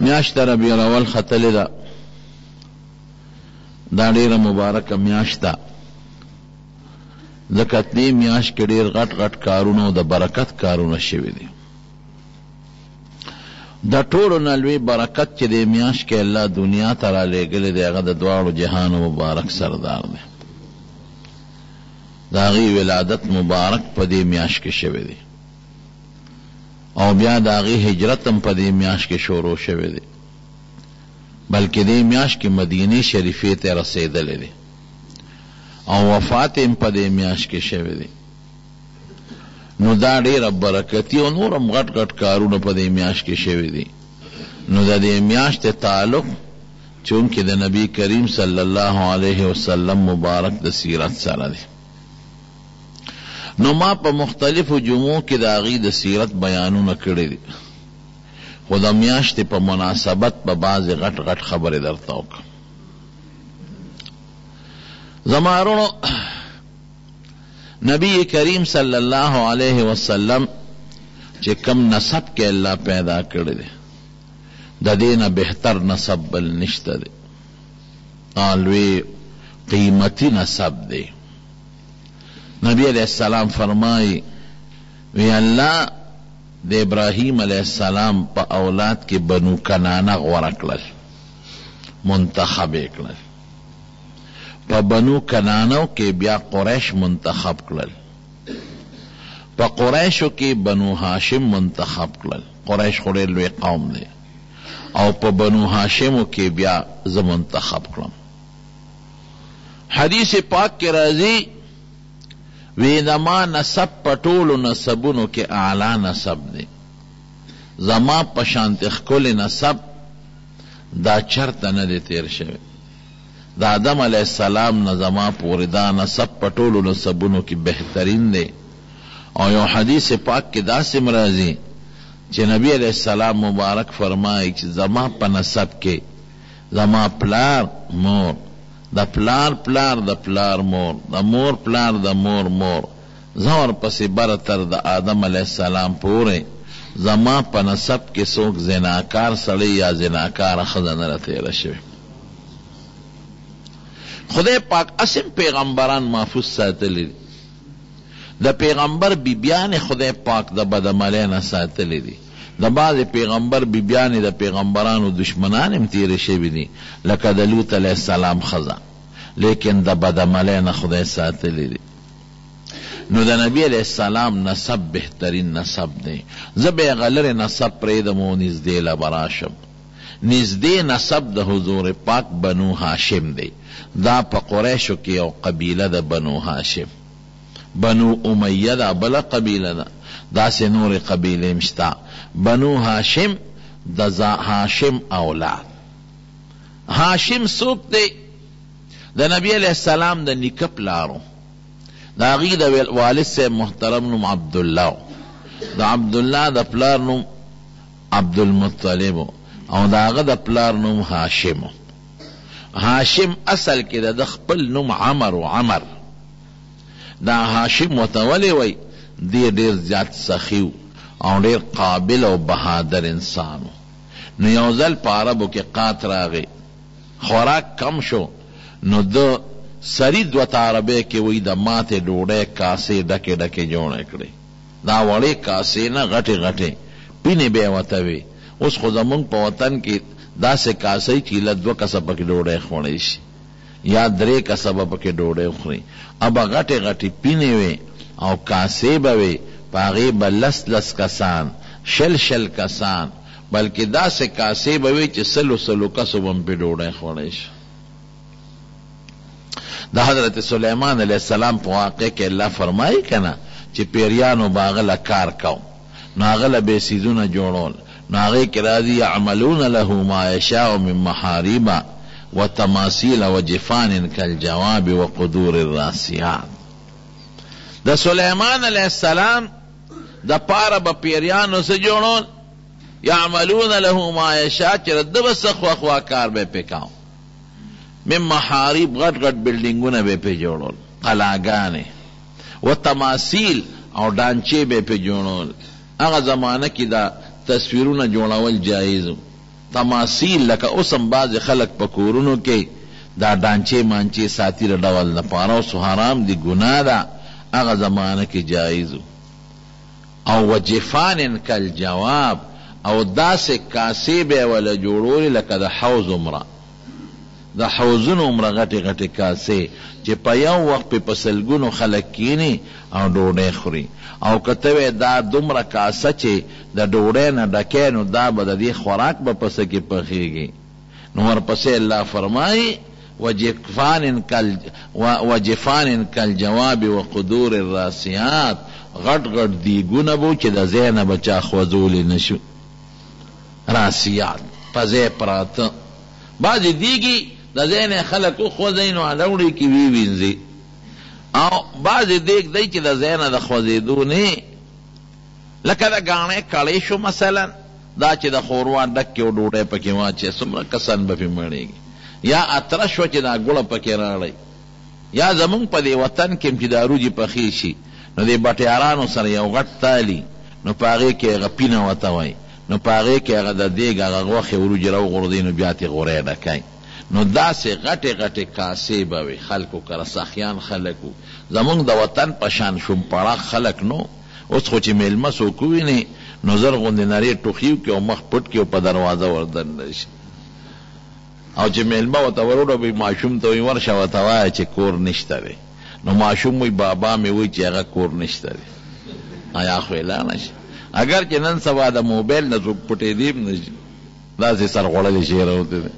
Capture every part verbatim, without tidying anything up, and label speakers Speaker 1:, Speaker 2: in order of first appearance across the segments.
Speaker 1: میاشت ربیع الاول ختلې ده، دا ډېره مبارکه میاشت ده، ځکه دې میاشت کې ډېر غټ غټ کارونه او د برکت کارونه شوي دي. د ټولو نه لوی برکت چې دې میاشت کې الله دنیا ته رالیږلی دی، هغه د دواړو جهانو مبارک سردار دی. د هغې ولادت مبارک په دې میاشت کې شوی دی، او بیا د هغې هجرت هم په دې میاشت کې شروع شوی دی، بلکې دې میاشت کې مدینې شریفې ته رسېدلی دی، او وفات هم په دې میاشت کې شوی دی. نو دا ډېره برکتي او نور هم غټ غټ کارونه په دې میاشت کې شوي دي. نو د دې میاشتې تعلق چونکې د نبی کریم صلی الله علیه وسلم مبارک د سیرت سره دی. نو ما په مختلفو جمعو کې د هغې د سیرت بیانونه کړي دي، خو د میاشتې په مناسبت په بعضې غټ غټ خبرې درته وکړم. زما وروڼو، نبی کریم صلی الله علیہ وسلم چې کم نسب کې الله پیدا کړی دی، د دې نه بهتر نسب بل نشته دی، لوی قیمتي نسب دی. نبی علیہ السلام فرمائی وی الله د ابراہیم علیہ السلام په اولاد کې بنو کنانه غوره کړل، منتخب یې کړل. په بنو کنانو کې بیا قریش منتخب کړل، په قریشو کې بنو هاشم منتخب کړل، قریش خو ډېر لوی قوم دی، او په بنو هاشمو کې بیا زه منتخب کړم. حدیث پاک کې راځي وی زما نسب په ټولو نسبونو کې اعلی نسب دی، زما په شانتې ښکلی نسب دا چرته نه دی تیر شوی. د آدم علیہ السلام نه زما پورې دا نسب په ټولو نسبونو کې بهترین دی. او یو حدیث پاک کې داسې راځي چې نبی علیہ السلام مبارک فرمایي چې زما په نسب کې زما پلار مور، د پلار پلار د پلار مور، د مور پلار د مور مور، زه ورپسې بره تر د آدم علیہ السلام پورې زما په نسب کې څوک زناکار سړی یا زناکاره ښځه نه راتېره شوې. خدای پاک اسم پیغمبران محفوظ ساتلی دی، د پیغمبر بیبیان خدای پاک د بدعملۍ نه ساتلی دی. د بعض پیغمبر بیبیان د پیغمبرانو دشمنان هم تیرې شوي دي، لکه د لوط علیہ السلام ښځه، لیکن د بدعملۍ نه خدای ساتلی دی. نو د نبی علیہ السلام نسب بهترین نسب دی. زه به یې غلرې نسب پرېږدم او نږدې له به راشم. نږدې نسب د حضور پاک بنو هاشم دی. دا په قریشو کې یو قبیله د بنو هاشم، بنو امیه دا بله قبیله ده، داسې نورې قبیلې هم شته. بنو هاشم د هاشم اولاد. هاشم څوک دی؟ د نبی علیہ السلام د نیکه پلارو، د هغې د والد صاحب محترم نوم عبدالله، د عبدالله د پلار نوم عبدالمطلب، او د هغه د پلار نوم هاشم. هاشم اصل کې د خپل نوم عمر و عمر. دا هاشم ورته ولې وی؟ دی ډېر زیات سخي او ډېر قابل او بهادر انسان. نو یو ځل په عربو کې قات راغی، خوراک کم شو، نو د سری دوه عربۍ کې وی د ماتې ډوډۍ کاسې ډکې ډکې جوړې کړې. دا وړې کاسې نه غټې غټې پینې به یې ورته وي. اوس خو زمونږ په وطن کې داسې کاسې چې له دوه کسه پکې ډوډۍ خوړی شي یا درې کسه به پکې ډوډۍ خوري. ابه غټې غټې پینې وې او کاسې به وې، په هغې به لس لس کسان، شل شل کسان، بلکې داسې کاسې به وې چې سلو سلو کسو به هم پې ډوډۍ خوړی شي. د حضرت سلیمان علیہ السلام په واقع کې الله فرمایي که نه چې پیریانو به هغه له کار کو، نو هغه له بې څیزونه جوړول. نو هغې کې راځي یعملون له ما یشاء من محاریب وتماثیل وجفان کالجواب وقدور الراسیات. د سلیمان علیہ السلام د پاره به پیریانو څه جوړول؟ یعملون له ما یشاء، چې د ده به څه خواخوا کار به یې پې کاو. من محاریب، غټ غټ بلډینګونه به یې پې جوړول، قلاګانې، وتماثیل او ډانچې به یې پې جوړول. هغه زمانه کې دا تصویرونه جوړول جایز، تماثیل لکه اوسم بعض خلق په کورونو کې دا ډانچې مانچې ساتي د ډول لپاره اوس حرام دي، ګناه ده. هغه زمانه کې جایز او وجفان کل جواب او داسې کاسې به ولا جوړول لکه د حوض عمره، د حوضونو عمره غټې غټې کاسې چې په یو وخت په پسلګونو خلک کینی او ډوډۍ خوري. او کته دا دومره کاسه چې د ډوډۍ نه ډکې نو دا به د دې خوراک به پسه کې پخېږي. نو ورپسې الله فرمایي وجفان کل وجفان کل جواب وقدور الراسيات، غټ غټ دیګونه بو چې د ځای نه بچا خوځولی نشو. راسیات په ځای پراته، بعضې دیګي د ځای نه خلک وخوځوي نو هلوړي کې ویوینځي، او بعضې دیګ دی چې د ځای نه د خوځېدو نه، لکه د ګاڼې کړی شو مثلا، دا چې د خوروا ډک کې ډوډۍ پکې واچې څومره کسان به پې مړېږي. یا اتره شوه چې دا ګوړه پکې راړی. یا زمونږ په دې وطن کې چې دا روجې پخې شي نو دې بټیارانو سره یو غټ تالي، نو په هغې کې هغه پینه ورته وایي، نو په هغې کې هغه د دیګ هغه غوښې وروجې راوغورځوي نو بیا ترې غوری ډکوي. نو داسې غټې غټې کاسې به وي، خلکو کره سخیان خلک وو. زمونږ د وطن په شان شومپړاق خلک نو. اوس خو چې میلمه څوک ووینې نو زر غوندې نرې ټوخي وکړي او مخ پټ کړي او په دروازه وردننه شي، او چې میلمه ورته وروړوي ماشوم ته وایي ورشه ورته وایه چې کور نشته دی. نو ماشوم وایي بابا مې وایي چې هغه کور نشته دی. آیا خو اعلانه شي، اگر چې نن سبا د موبایل نه څوک پټېدی هم نه شي، داسې سرغوړلی شی راوتی دی.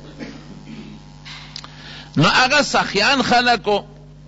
Speaker 1: نو هغه سخیان خلکو،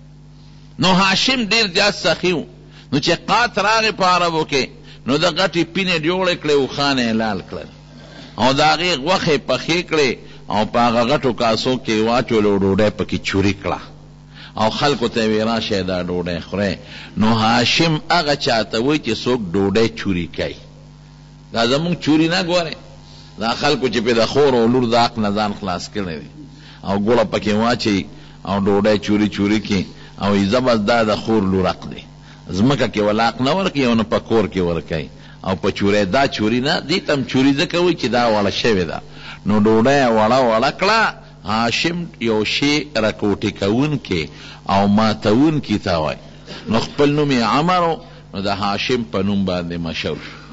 Speaker 1: نو هاشم ډېر زیات سخي و. نو چې قات راغې په عربو کې نو د غټې پینې جوړې کړې اوښانې یې لال کړل او د هغې غوښې پخې کړې او په هغه غټو کاسو کې واچولو ډوډۍ پکې چوري کړه او خلکو ته یې ویې راشئ دا ډوډۍ خورئ. نو هاشم هغه چاته وایي چې څوک ډوډۍ چوري کوي. دا زمونږ چوري نه ګورئ، دا خلکو چې پې د خور او لور د حق نه ځان خلاص کړی دی او ګوړه پکې واچوي او ډوډۍ چوري چوري کړي او یې زبس دا د خور لور حق دی. ځمکه کې ولاق نه ورکوي او نه په کور کې ورکوي او په چورۍ دا چوري نه، دې ته هم چوري ځکه وایي چې دا وړه شوې ده. نو ډوډۍ وړه وړه کړه، هاشم یو شی راکوټې کوونکی او ماتوونکي ته وایي. نو خپل نوم یې عمر و، نو د هاشم په نوم باندې مشهور شو.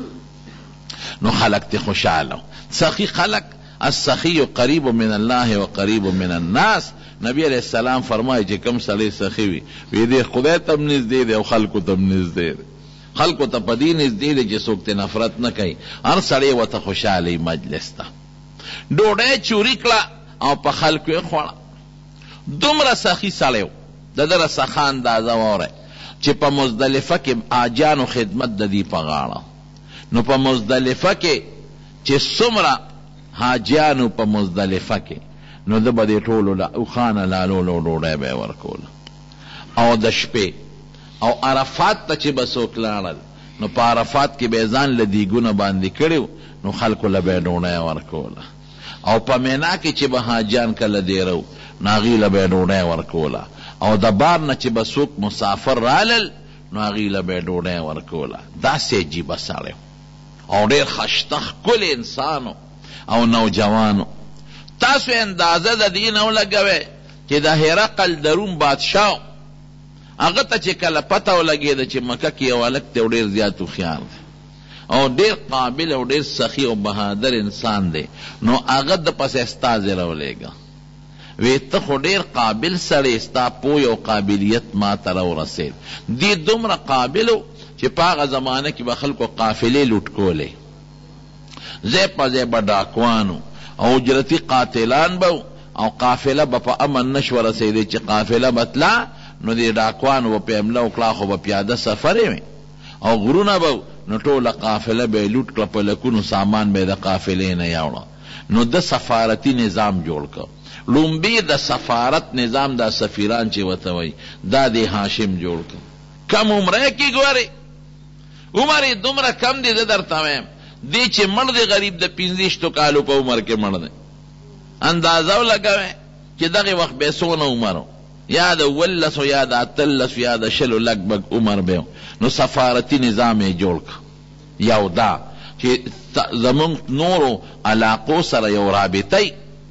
Speaker 1: نو خلق ته خوشحاله سخی خلق. السخی قریب من الله و قریب من الناس. نبی علیہ السلام فرمایي چې کم سړی سخی وي وی دې خدای ته هم نږدې دی او خلکو ته هم نږدې دی. خلکو ته په دې نږدې دی چې څوک ته نفرت نه کوي، هر سړی ورته خوشحالي مجلس ته. ډوډۍ چوري کړه او په خلکو یې خوړه. دومره سخي سړی و، د ده رسخه اندازه واورئ چې په مزدلفه کې حاجیانو خدمت د دې په غاړه. نو په مزدلفه کې چې څومره حاجیانو په مزدلفه کې، نو ده به دې ټولو اوښانه لالولو ډوډۍ به یې ورکوله. او د شپې او عرفات ته چې به څوک لاړل نو په عرفات کې به یې ځان له دیګونه باندې کړي نو خلکو له به یې ډوډۍ ورکوله. او په مینا کې چې به حاجیان کله دیرو نو هغې له به یې ډوډۍ ورکوله. او د بار نه چې به څوک مسافر رالل نو هغې له به یې ډوډۍ ورکوله. داسې عجیبه سړی او ډېر خشته ښکلی انسان او نوجوانو. تاسو اندازه د دې نه ولګوئ چې د هرقل د روم بادشاه هغه ته چې کله پته ولګېده چې مکه کې یو هلک دی او ډېر زیات هوښیار دی او ډېر قابل او ډېر سخي او بهادر انسان دی، نو هغه د پسې استازی راولېږه. وی ته خو ډېر قابل سړی، ستا پوی او قابلیت ما ته راورسېد. دې دومره قابل و چې په هغه زمانه کې به خلکو قافلې لوټ کولې، ځای په ځای به ډاکوانو او اجرتي قاتلان به او قافله به په امن نشوه رسېدی چې قافله به تله نو دې ډاکوانو به په حمله وکړه خو به پیاده سفر یې او غرونه به نو ټوله قافله به یې لوټ کړه، په لکونو سامان به یې د قافلې نه یوړه. نو د سفارتي نظام جوړ کړ. لومبي د سفارت نظام دا سفیران چې ورته وایي دا د هاشم جوړ کړ. کم عمره کې ګورې عمر یې دومره کم دی، زه درته وایم دی چې مړ دی غریب د پنځه کالو په عمر کې مړ دی. اندازه ولګوئ چې دغه وخت به څونه عمر یا د ولسو یا د اتلسو یا د شلو لږ بږ عمر به نو سفارتي نظام یې جوړ کړ. یو دا چې زمونږ نورو علاقو سره یو رابطه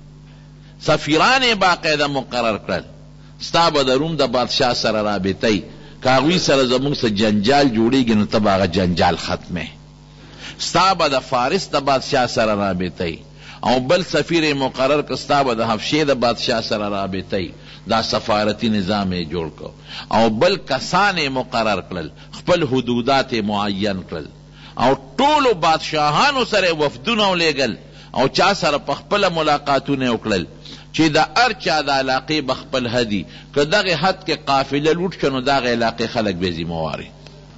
Speaker 1: سفیران یې باقاعده مقرر کړل ستا به د روم د بادشاه سره رابطه که هغوی سره زمونږ څه جنجال جوړېږي نو ته به هغه جنجال ختمې ستا به د فارس د بادشاه سره رابطه او بل سفیر یې مقرر که ستا به د حبشې د بادشاه سره رابطه دا سفارتی نظام یې جوړ کو او بل کسان یې مقرر کړل خپل حدودات یې معین کړل او ټولو بادشاهانو سره وفدونه ولېږل او چا سره په خپله ملاقاتونه وکړل چې د هر چا د علاقې به خپل حدي که دغې حد کې قافله لوټ شو نو دغې علاقې خلک به ذمهواري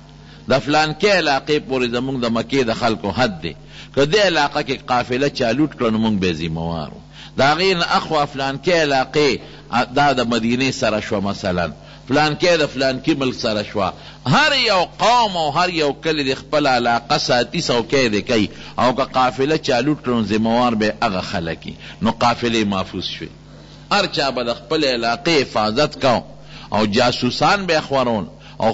Speaker 1: د فلانکې علاقې پورې زمونږ د مکې د خلکو حد دی که دې علاقه کې قافله چا لوټ کړه نو مونږ به ذمهوار وو د هغې نه اخوا فلانکې علاقې دا د مدینې سره شوه مثلا فلانکې د فلانکي ملک سره شوه هر یو قوم او هر یو کلی د خپل علاقه ساتي څوکۍ دی کوي او که قافله چا لوټ کړه نو ذمهوار به هغه خلک نو قافلې محفوظ شوې هر چا به د خپل علاقې حفاظت کو او جاسوسان به خورون او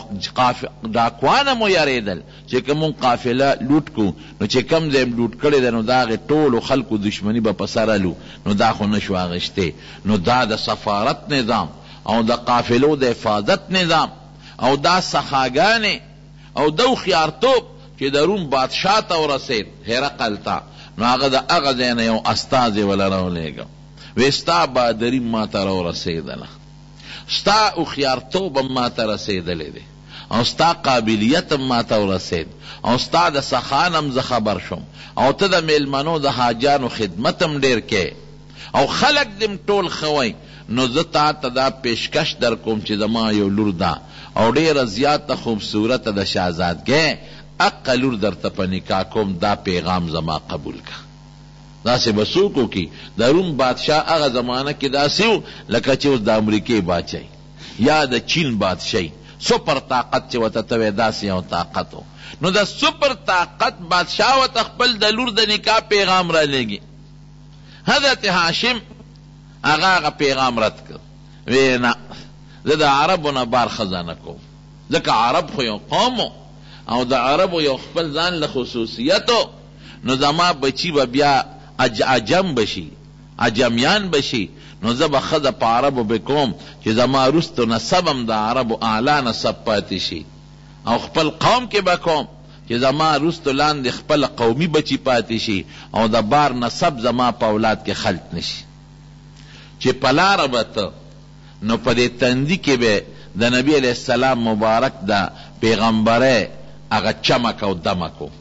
Speaker 1: ډاکوانه مو یاریدل چې که مونږ قافله لوټ کو نو چې کم ځای لوټ کړی دی نو د هغې ټولو خلکو دشمني به په سره لو نو دا خو نه شو اخیستی نو دا د سفارت نظام او د قافلو د حفاظت نظام او دا سخاګانې او د هوښیارتوب چې د روم بادشاه ته ورسېد هرقل ته نو هغه د هغه ځای نه یو استازی وله راولېږه وی ستا بهادري ما ته راورسېدله ستا هوښیارتوب هم ما ته رسېدلی دی او ستا قابلیت هم ما ته ورسېد او ستا د سخان هم زه خبر شوم او ته د میلمنو د حاجانو خدمت هم ډېر کې او خلک دم ټول ښه نو زه تا ته دا پیشکش در کوم چې زما یو لور ده او ډېره زیاته خوبصورته د شهزادګۍ اقه لور درته په نکاح کوم دا پیغام زما قبول که داسې به څوک وکړي د روم بادشاه هغه زمانه کې داسې و لکه چې اوس د امریکې بادشاهي یا د چین بادشاهي سپر طاقت چې ورته ته وایې داسې یو طاقت و نو د سپر طاقت بادشاه ورته خپل د لور د نکاح پیغام رالیږي حضرت هاشم هغه هغه پیغام رد کړ وی نه زه د عربو نه بار ښځه نه کوم ځکه عرب خو یو قوم او د عربو یو خپل ځان له خصوصیتو نو زما بچی به بیا عجم بشي عجمیان بشي نو زه به ښځه په عربو به کوم چې زما وروستو نسب هم د عربو اعلی نسب پاتې شي او خپل قوم کې به کوم چې زما وروستو لاندې خپل قومي بچی پاتې شي او د بار نسب زما په اولاد کې خلط نشي چې په لاره به ته نو په دې تندي کې به د نبی علیه السلام مبارک د پیغمبرۍ هغه چمک او دمک و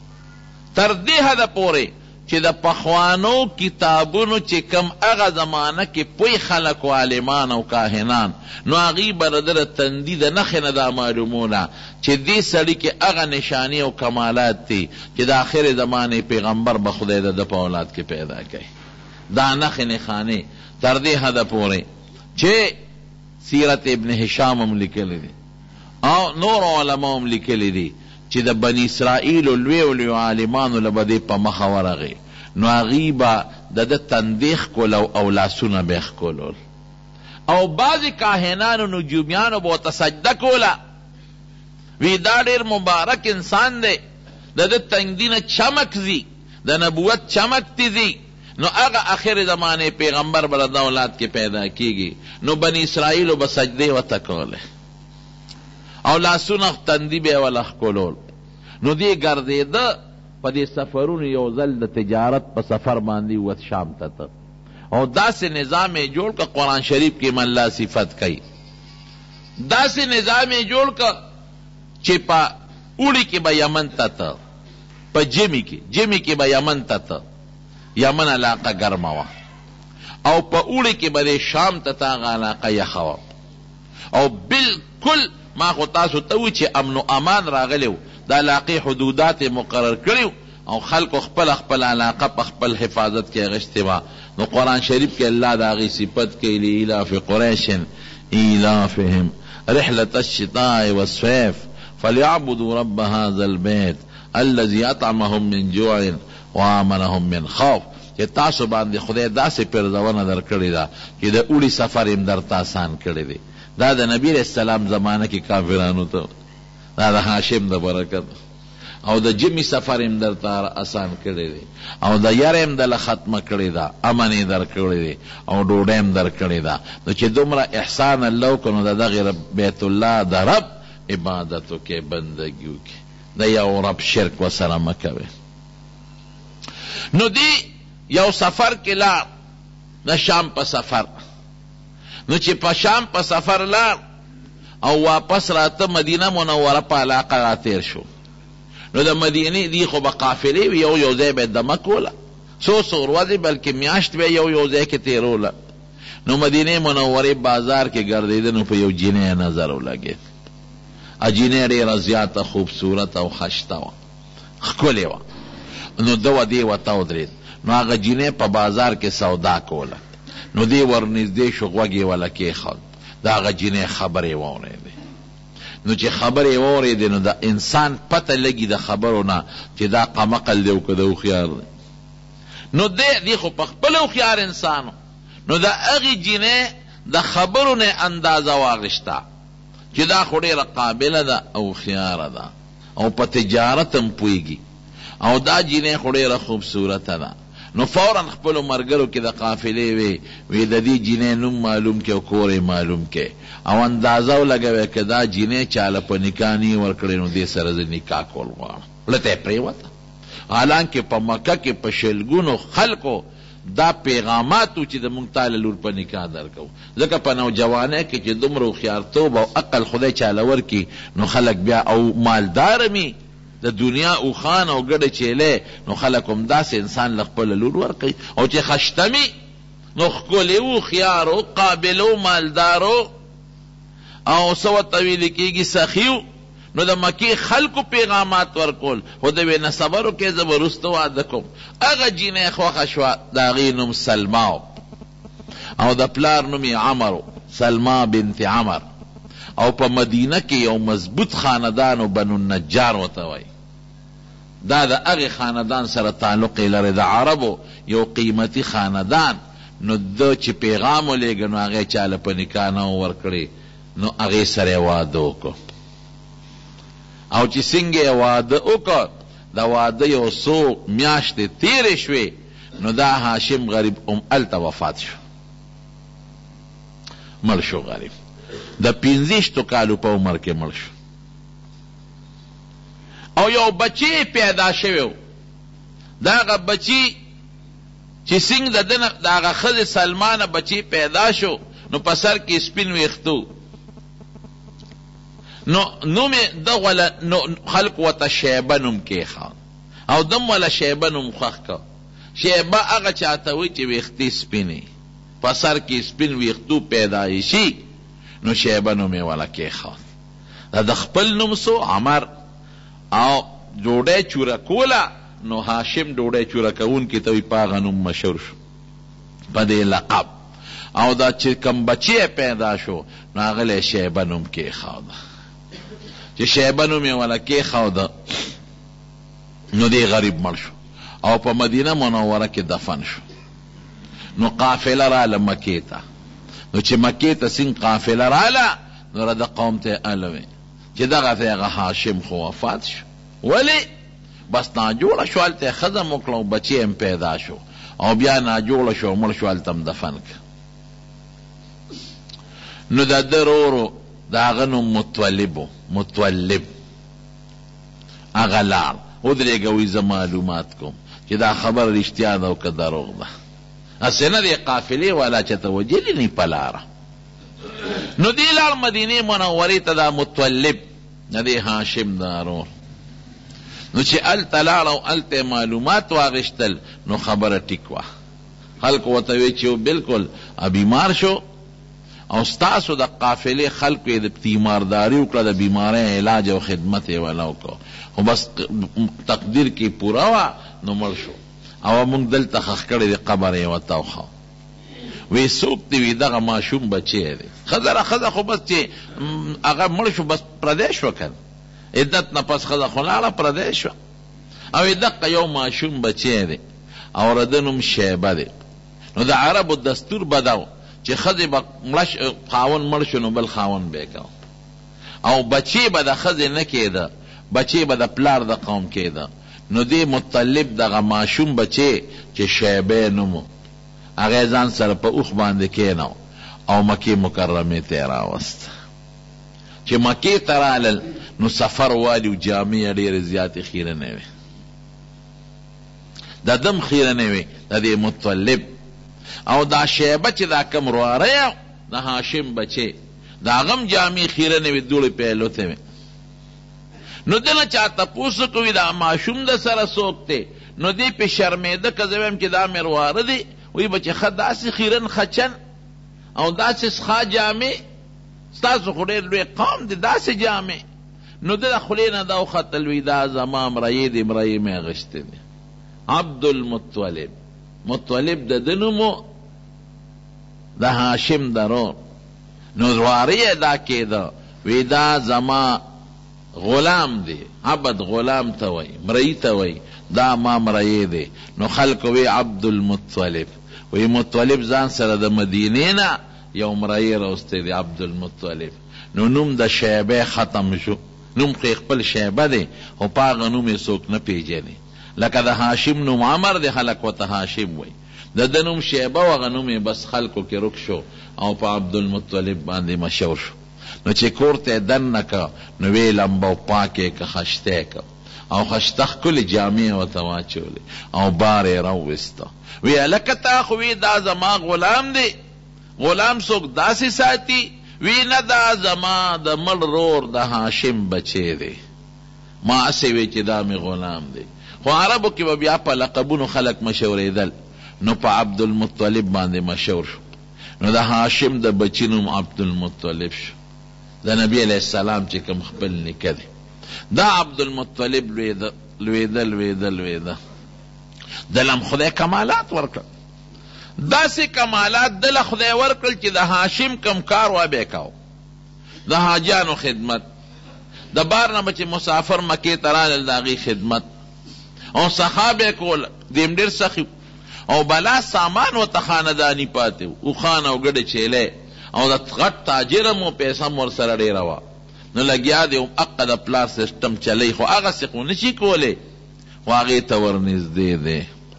Speaker 1: تر دې حده پورې چې د پخوانو کتابونو چې کم هغه زمانه کې پوی خلک و عالمان او کاهنان نو هغوی به د ده تندي د نښې نه دا معلومونه چې دې سړي کې هغه نشانې او کمالات دي چې د آخر زمانې پیغمبر به خدای د ده په اولاد کې پیدا کوي دا نښې نښانې تر دې حده پورې چې سیرت ابن هشام هم لیکلی دی او نور علما هم لیکلی دی چې د بني اسرائیلو لویو لویو عالمانو له به دې په مخه ورغې نو هغوی به د ده تندې ښکول او لاسونه به یې ښکلول او بعضې کاهنانو نجومیانو به ورته سجده کوله وی دا ډېر مبارک انسان دی د ده تندي نه چمک ځي د نبوت چمک تی ځي نو هغه آخر زمانه پیغمبر به د اولاد کې پیدا کیږي نو بني اسرائیلو به سجدې ورته کولې او لاسونه تندي به یې وله ښکلول نو دې ګرځېده په دې سفرونو یو ځل د تجارت په سفر باندې ووت شام ته ته او داسې نظام یې جوړ که قرآن شریف کې م الله صفت کوي داسې نظام یې جوړ که چې په اوړي کې به یمن ته ته په جمي کې جمي کې به یمن ته ته یمن علاقه ګرمه وه او په اوړي کې به شام ته ته هغه علاقه یخه وه او بالکل ما خو تاسو ته وی چې امن و امان راغلی و د علاقې حدودات مقرر کړي او خلکو خپل خپل علاقه په خپل حفاظت کې اغشتې وه نو قرآن شریف کې الله د هغې صفت کوي لإیلاف قریش ایلافهم رحلة الشتاء والصيف فليعبدوا رب هذا البيت الذي اطعمهم من جوع وآمنهم من خوف چې تاسو باندې خدای داسې پرځونه در کړې ده چې د اوړي سفر هم درته آسان کړی دی دا د نبی علیه السلام زمانه کې کافرانو ته دا د هاشم د برکت او د جمی سفر هم درته آسان کړی دی او د یار هم دله ختمه کړې ده امن یې در کړی دی او ډوډۍ هم در کړې ده نو چې دومره احسان الله وکړو نو د دغې بیت الله د رب عبادت وکړئ بندګي وکړئ د یو رب شرک ورسره مه کوئ نو دی یو سفر کې لاړ د شام په سفر نو چې په شام په سفر لاړ او واپس راته مدینه منوره په علاقه را تیر شو نو د مدینې دی خو به قافلې وي یو یو ځای به دمه کوله څو څو ورځې بلکې میاشت به یو یو ځای کې تېروله نو مدینې منورې بازار کې ګرځېده نو په یو جینۍ نظر ولګېد ا جینۍ ډېره زیاته خوبصورت او خشته وه ښکلې وه نو ده و دې ورته ودرېد نو هغه جینۍ په بازار کې سودا کوله نو دې ورنږدې شو غوږ یې وله کېښود د هغه جینۍ خبرې واورېدې نو چې خبرې واورېدې نو د انسان پته لګي د خبرو نه چې دا قمقل دی او که د هوښیار دی نو دی دی خو په خپل هوښیار انسانو نو د هغې جینۍ د خبرو نه اندازه واغشته چې دا خو ډېره قابله ده او هوښیاره ده او په تجارت هم پوهېږي او دا جینۍ خو ډېره خوبصورته ده نو فوراً خپلو ملګرو کې د قافلې وی وی د دې جینۍ نوم معلوم کې او کور یې معلوم کې او اندازه ولګوئ که دا جینۍ چاله په نکاح نه ورکړې نو دې سره زه نکاح کول غواړم لته یې پرېوته حالانکې په مکه کې په شلګونو خلکو دا پیغامات و چې د مونږ تاله لور په نکاح درکو ځکه په نوجوانۍ کې چې دومره هوښیارتوب او عقل خدای چاله ورکړي نو خلک بیا او مالداره مي د دنیا او خان او ګډه چیلې نو خلک هم داسې انسان له خپله لور ورکوي او چې خشتمي نو ښکلې و هوښیارو قابلو مالدارو او څه ورته ویلې کېږي سخي نو د مکې خلکو پیغامات ورکول خو د وې نه صبر وکړې زه به وروسته واده کوم هغه جینۍ خوښه شوه د هغې نوم سلما او د پلار نوم یې عمر سلما بنت عمر او په مدینه کې یو مضبوط خاندان و بنو النجار ورته وایي دا د هغې خاندان سره تعلق یې لري د عربو یو قیمتي خاندان نو ده چې پیغام ولېږه نو هغې چاله په نکاح نه ورکړې نو هغې سره یې واده وکړو او چې څنګه یې واده وکړ د واده یو څو میاشتې تېرې شوې نو دا هاشم غریب هم هلته وفات شو مړ شو غریب د پنځه کالو په عمر کې مړ شو او یو بچی پیدا شوی و د هغه بچی چې څنګه د ده نه د هغه ښځې سلمانه بچی پیدا شو نو په سر کې سپین ویښته نو نوم یې دغه خلق ورته شیبه نوم کېښود او دم وله شیبه نوم خوښ که شیبه هغه چاته وایي چې ویښتې سپینې په سر کې سپین ویښتو پیدایشي نو شیبه نوم یې وله کېښود دا د خپل نوم سو عمر او ډوډۍ چوره کوله نو هاشم ډوډۍ چوره کوونکي ته وایي په هغه نوم مشهور شو په دې لقب او دا چې کم بچی پیدا شو نو هغه شیبه نوم کېښوده چې شیبه نوم یې وله کېښوده نو دی غریب مړ شو او په مدینه منوره کې دفن شو نو قافله راله مکې ته نو چې مکې ته څنګه قافله راله نو رده قوم ته الوي چې دغه ته هغه هاشم خو وفات شو ولې بس ناجوړه شو هلته یې ښځه وکړه او بچی هم پیدا شو او بیا ناجوړه شو مړ شو هلته هم دفن که نو د ده ورورو د هغه نوم متولب و متولب هغه لاړ ودرېږه وایي زه معلومات کوم چې دا خبره رښتیا ده او که دروغ ده هسې نه دی قافلې والا چېته وجلي نه په لاره نو دی لاړ مدینې منورې ته دا متولب د دې هاشم دا ورور نو چې هلته لاړ او هلته معلومات واغېشتل نو خبره ټیک وه خلکو ورته وی چې بلکل بیمار شو او ستاسو د قافلې خلکو یې د تیمارداري وکړه د بیمارۍ علاج او خدمت یې وله وکړو خو بس تقدیر کې پوره وه نو مړ شو او موږ دلته ښخ کړی دی قبر یې ورته وښو وی څوک دی وی دغه ماشوم بچی دی ښځه را ښځه خو بس چې هغه مړ شو بس پردی شوه که عدت نه پس ښځه خو لاړه پردی شوه او دقه یو ماشوم بچی دی او رده نوم شیبه دی نو د عربو دستور به ده چې ښځې به خاون مړ شو نو بل خاون به یې کو او بچی به د ښځې نه کېده بچی به د پلار د قوم کېده. نو دې مطلب دغه ماشوم بچی چې شیبه نومو هغه ځان سره په اوښ باندې کېناو او مکې مکرمې ته یې راوست. چې مکې ته رالل نو سفر والي و جامې یې ډېرې زیاتې خیرنې وې، د دم خیرنې وې د دې مطلب. او دا شیبه چې دا کم رواره د هاشم بچی د هغه هم جامې خیرنې وې، دوړې پې یې لوتې وې. نو دنه چا تپوس کوي دا ماشوم د سره څوک دی؟ نو دې پې شرمېده که زه ویم چې دا مې رواره دی، وی بچې ښه داسې خیرن خچن او داسې ښه جامې، ستاسو خو ډېر لوی قوم دی داسې جامې. نو د خولې نه دا وختل، وی دا زما مرایې دی، مرایې مې اغوښتې دی. عبدالمطلب، مطلب د ده نوم و، د هاشم درور. نو روارې یې دا کېده، وی دا زما غلام دی، عبد غلام ته وی، مرئی ته وی، دا ما مرئی دی. نو خلق وی عبدالمطلب، وی مطلب ځان سره د مدینې نه یو مرئی راوستی دی عبدالمطلب. نو نوم د شیبه ختم شو، نوم خو خپل شیبه دی خو په هغه نوم یې څوک نه پیژني. لکه د هاشم نوم عمر دی، خلق ورته هاشم وی، د ده نوم شیبه و، هغه نوم یې بس خلقو کې رک شو او په عبدالمطلب باندې مشهور شو. نو چې کور ته یې دننه که نو ویې لمبه و پاکې که خشته که او خشته ښکلې جامې ورته واچولې او بار یې راوویسته. وی هلکه تا خو وی دا زما غلام دی، غلام څوک داسې ساتي؟ وی نه دا زما د مړ رور د هاشم بچی دی، ما هسې وی چې دا مې غلام دی. خو عربو کې به بیا په لقبونو خلک مشهورېدل، نو په عبدالمطلب باندې مشهور شو. نو د هاشم د بچي نوم عبدالمطلب شو، د نبی علیہ السلام چې کوم خپل نیکه دی. دا عبدالمطلب لویده لویده لویده لویده دلم خدای کمالات ورکړ، داسې کمالات دله خدای ورکړل چې د هاشم کم کار وا به کاو، د حاجانو خدمت، د بار نه به چې مسافر مکې ته رالل د هغې خدمت او سخا به کول، دیم ډېر سخي او بلا سامان ورته خانداني پاتې و، اوښان او ګډې چیلې او د غټ تاجر هم و، پیسه هم ورسره ډېره وه. نو لګیا دی حقه د پلار سیسټم چلی، خو هغسې خو نه شي کولی، خو هغې ته ورنږدې دی.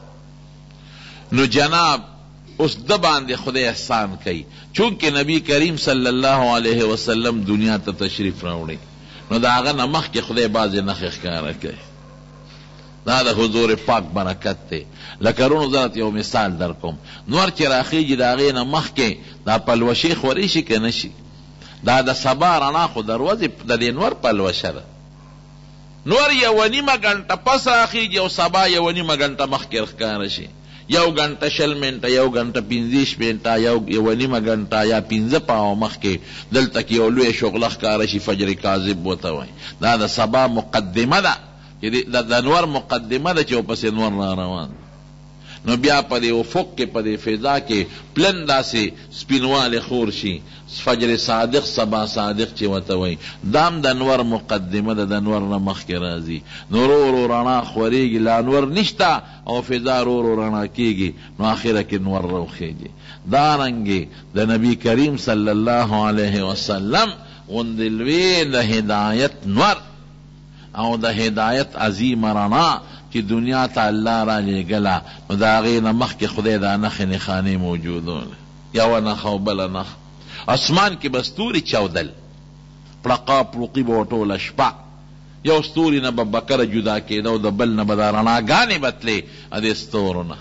Speaker 1: نو جناب اوس ده باندې خدای احسان کوي، چونکې نبی کریم صلی الله علیه وسلم دنیا ته تشریف راوړی، نو د هغه نه مخکې خدای بعضې نښې ښکاره کوي. دا د حضور پاک برکت دی. لکه رونو زرت یو مثال در کوم، نور چې راخیږي د هغې نه مخکې دا پلوشې خورې شي که نه شي؟ دا د سبا رڼا خو د ورځې د دې نور پلوشه ده. نور یوه نیمه ګنټه پس راخیږي او سبا یوه نیمه ګنټه مخکې ښکاره شي، یو ګنټه شل منټه، یو ګنټه پنځه منټه، یو یوه نیمه ګنټه یا پنځه پاوه مخکې دلته کې یو لوی شغله ښکاره شي، فجر کاذب ورته وایي. دا د سبا مقدمه ده، د نور مقدمه ده چې ورپسې نور را روان. نو بیا په دې افق کې په دې فضا کې پلن داسې سپینوالی خور شي، فجر صادق سبا صادق چې ورته وایي، دام د نور مقدمه ده، د نور نه مخکې راځي. نو ورو ورو رڼا خورېږي، لا نور نشته او فضا ورو ورو رڼا کېږي، نو آخره کې نور روخېږي. دارنګې د نبی کریم صلی الله علیه وسلم غوندې لوی د هدایت نور او د هدایت عظیم رڼا چې دنیا ته الله را لېږله، نو د هغې نه مخکې خدای دا نښې نښانې موجودون، یوه نښه او بله نښه. اسمان کې به ستوري چودل، پړقا پړوقي به ټوله شپه، یو ستوري نه به بکره جدا کېده او د بل نه به دا رڼاګانې به تلې د دې ستورو نه.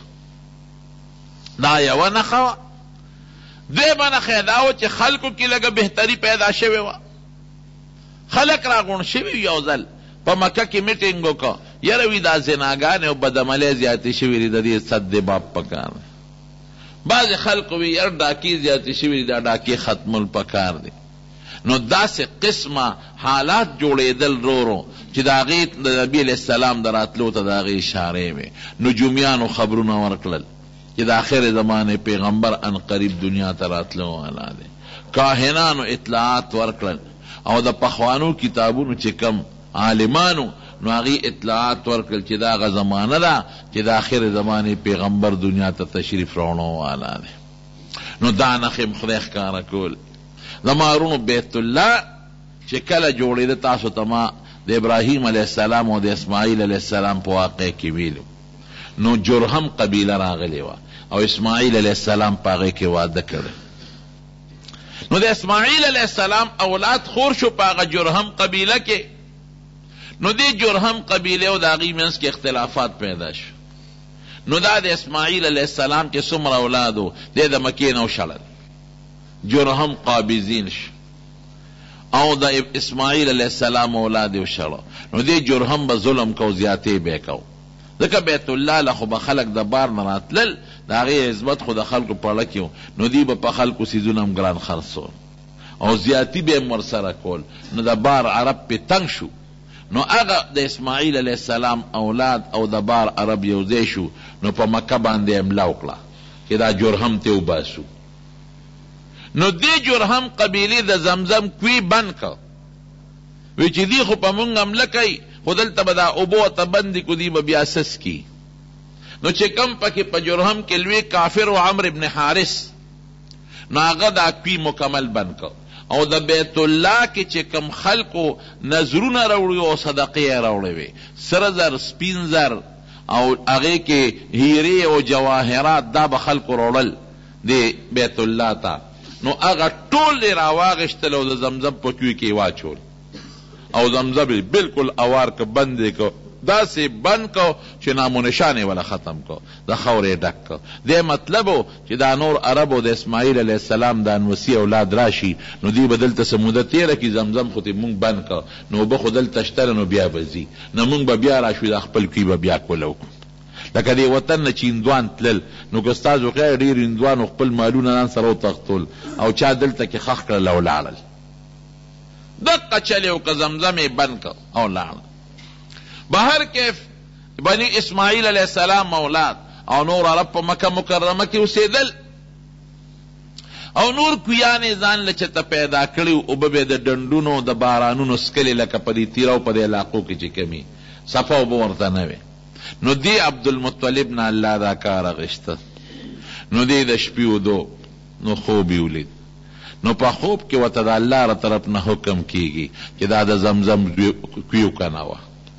Speaker 1: دا یوه نښه وه. دویمه نښه یې دا وه چې خلکو کې لږه بهتري پیدا شوې وه، خلک را غونډ شوي یو ځل په مکه کې میټینګ وکړه، یاره وي دا زناګانې او بدعملۍ زیاتې شوي دي، د دې سد باب پکار دی. بعضې خلکو وي یاره ډاکې زیاتې شوي دي، دا ډاکې ختمول پکار دی. نو داسې قسمه حالات جوړېدل رو رو چې د هغې د نبي علیه السلام د راتلو ته د هغې اشارې وې. نجومیانو خبرونه ورکړل چې د آخر زمانې پیغمبر ان قریب دنیا ته راتلو والا دی. کاهنانو اطلاعات ورکړل او د پخوانو کتابونو چې کم عالمانو نو هغې اطلاعات ورکړل چې دا هغه زمانه ده چې د آخر زمانې پیغمبر دنیا ته تشریف راوړو والا دی. نو دا نښې خدای ښکاره کول. د مارونو بیت الله چې کله جوړېده، تاسو ته ما د ابراهیم علیه السلام او د اسماعیل علیه السلام په واقع کې ویلو. نو جرهم قبیله راغلی وه او اسماعیل علیه السلام په هغې کې واده کړی. نو د اسماعیل علیه السلام اولاد خور شو په هغه جرهم قبیله کې. نو دې جرهم قبیله او د هغې منځ کې اختلافات پیدا شو. نو دا د اسماعیل علیه السلام چې څومره اولاد و دی د مکې نه وشړل، جرهم قابضین شو او د اسماعیل علیه السلام اولاد یې وشړه. نو دې جرهم به ظلم کو، زیاتې به کو، ځکه بیت الله له خو به خلک د بار نه راتلل، د هغې عظمت خو د خلکو په اړه کې و. نو دوی به په خلکو څیزونه هم ګران خرڅول او زیاتي به یې ورسره کول. نو د بار عرب پې تنګ شو. نو هغه د اسماعیل علیه السلام اولاد او د بار عرب یو ځای شو. نو په مکه باندې حمله وکړه چې دا جرهم ته وباسو. نو دې جرهم قبیلې د زمزم کوی بند که، وی چې دی خو په مونږ حمله کوي، خو دلته به دا اوبو ورته بندې کړو، دی به بیا سس کي. نو چې کم پکې په جرهم کې لوی کافر و عمرو ابن حارث، نو هغه دا کوی مکمل بند که. او د بیت الله کې چې کم خلکو نظرونه راوړي او صدقې یې راوړې وې، سره زر، سپین زر او هغې کې هیرې او جواهرات، دا به خلکو راوړل د بیت الله ته. نو هغه ټول یې راواغېشتل او د زمزم په کوی کې واچول او زمزم یې بلکل اوار که، بند یې که، داسې بند که چې نام و نشان یې وله ختم که، د خاورې یې ډک که. دې مطلب و چې دا نور عربو د اسماعیل علیه السلام د انوسي اولاد راشي، نو دوی به دلته څه موده تېره کړي، زمزم خو ته مونږ بند که، نو اوبه خو دلته شته نو بیا به ځي، نو مونږ به بیا راشو د خپل کوی به بیا کوله وکړو. لکه دې وطن نه چې هندوان تلل، نو که ستاسو خیر ډېر هندوانو خپل مالونه ځان سره وتښتول او چا دلته کې ښخ کړل او لاړل. دقه چلې وکړه، زمزم یې بند که او لاړل. بهر کیف بني اسماعیل علیه السلام اولاد او نور عرب په مکه مکرمه کې اوسېدل او نور کویانې ځان له چته پیدا کړي، اوبه به د ډنډونو د بارانونو سکلې لکه په دې تیره او په دې علاقو کې چې کمي صفا اوبه ورته نه وې. نو دی عبدالمطلب نه الله دا کار اخیسته. نو دی د شپې ودو، نو خوب یې ولید. نو په خوب کې ورته د الله له طرف نه حکم کېږي چې دا د زمزم کوی وکنوه.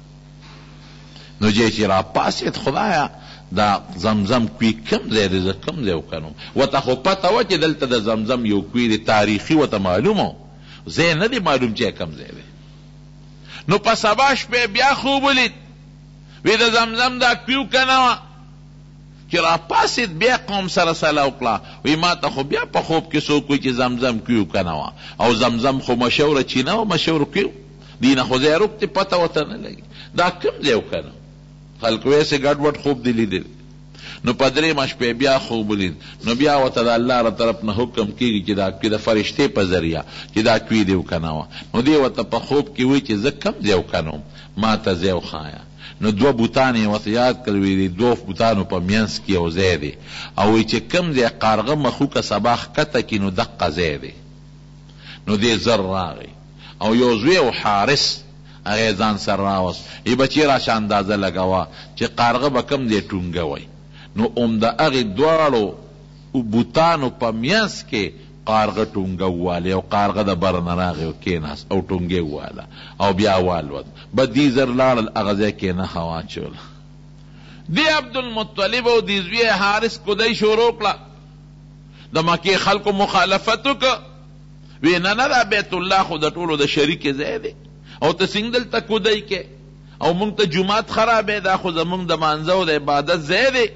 Speaker 1: نو جې چې را پاسېد، خدایا دا زمزم کوی کم ځای دی، زه کم ځای وکنم. ورته خو پته وه چې دلته د زمزم یو کوی دی، تاریخي ورته معلوم و، ځای نه دی معلوم چې کم ځای دی. نو په سبا شپې بیا خوب ولید، وی د زمزم دا کوی وکنوه. چې را پاسېد بیا قوم سره سلا وکړه، وی ما ته خو بیا په خوب کې څوک وی چې زمزم کوی وکنوه، او زمزم خو مشهوره چینه و، مشهور کوی دی نه خو ځای روکتې پته ورته نه لګي، دا کم ځای وکنه. خلکو یې سې ګډ وډ خوب دی لیدلی. نو په درېیمه شپې بیا خوب ولید. نو بیا ورته د الله له طرف نه حکم کېږي چې دا د فرشتې په ذریعه چې دا کوی دی وکنوه. نو دی ورته په خوب کې وایي چې زه کم ځای وکنوم، ما ته ځای وښایه. نو دوه بوتان یې ورته یاد کړل، ویلي دوه بوتانو په منځ کې یو ځای دی، او وایي چې کم ځای قارغه مخوکه سبا ښکته کړي نو دقه ځای دی. نو دی زر راغی او یو زوی و حارس هغه ځان سره راوست، ای بچی راشه اندازه لګوه چې قارغه به کم دی ټونګه وی. نو ام د هغې دواړو بوتانو په منځ کې قارغه ټونګه وواله، او قارغه د بره نه راغی او کېناست او ټونګې وواله او بیا والوت. به دې زر لاړل هغه ځای کې نښه واچوله. دې عبدالمطلب او دې زوی حارس کودی شروع کړه. د مکې خلکو مخالفت وکړه، وی نه نه دا بیت الله خو د ټولو د شریکې ځای دی او ته څنګه دلته کودی کې، او مونږ ته جومات خرابې، دا خو زمونږ د مانځه او د عبادت ځای دی.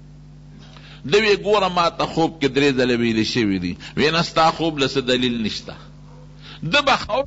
Speaker 1: ده وی ګوره ما ته خوب کې درې ځله ویلې شوي دي، وی نه ستا خوب له څه دلیل نشته. ده به خوب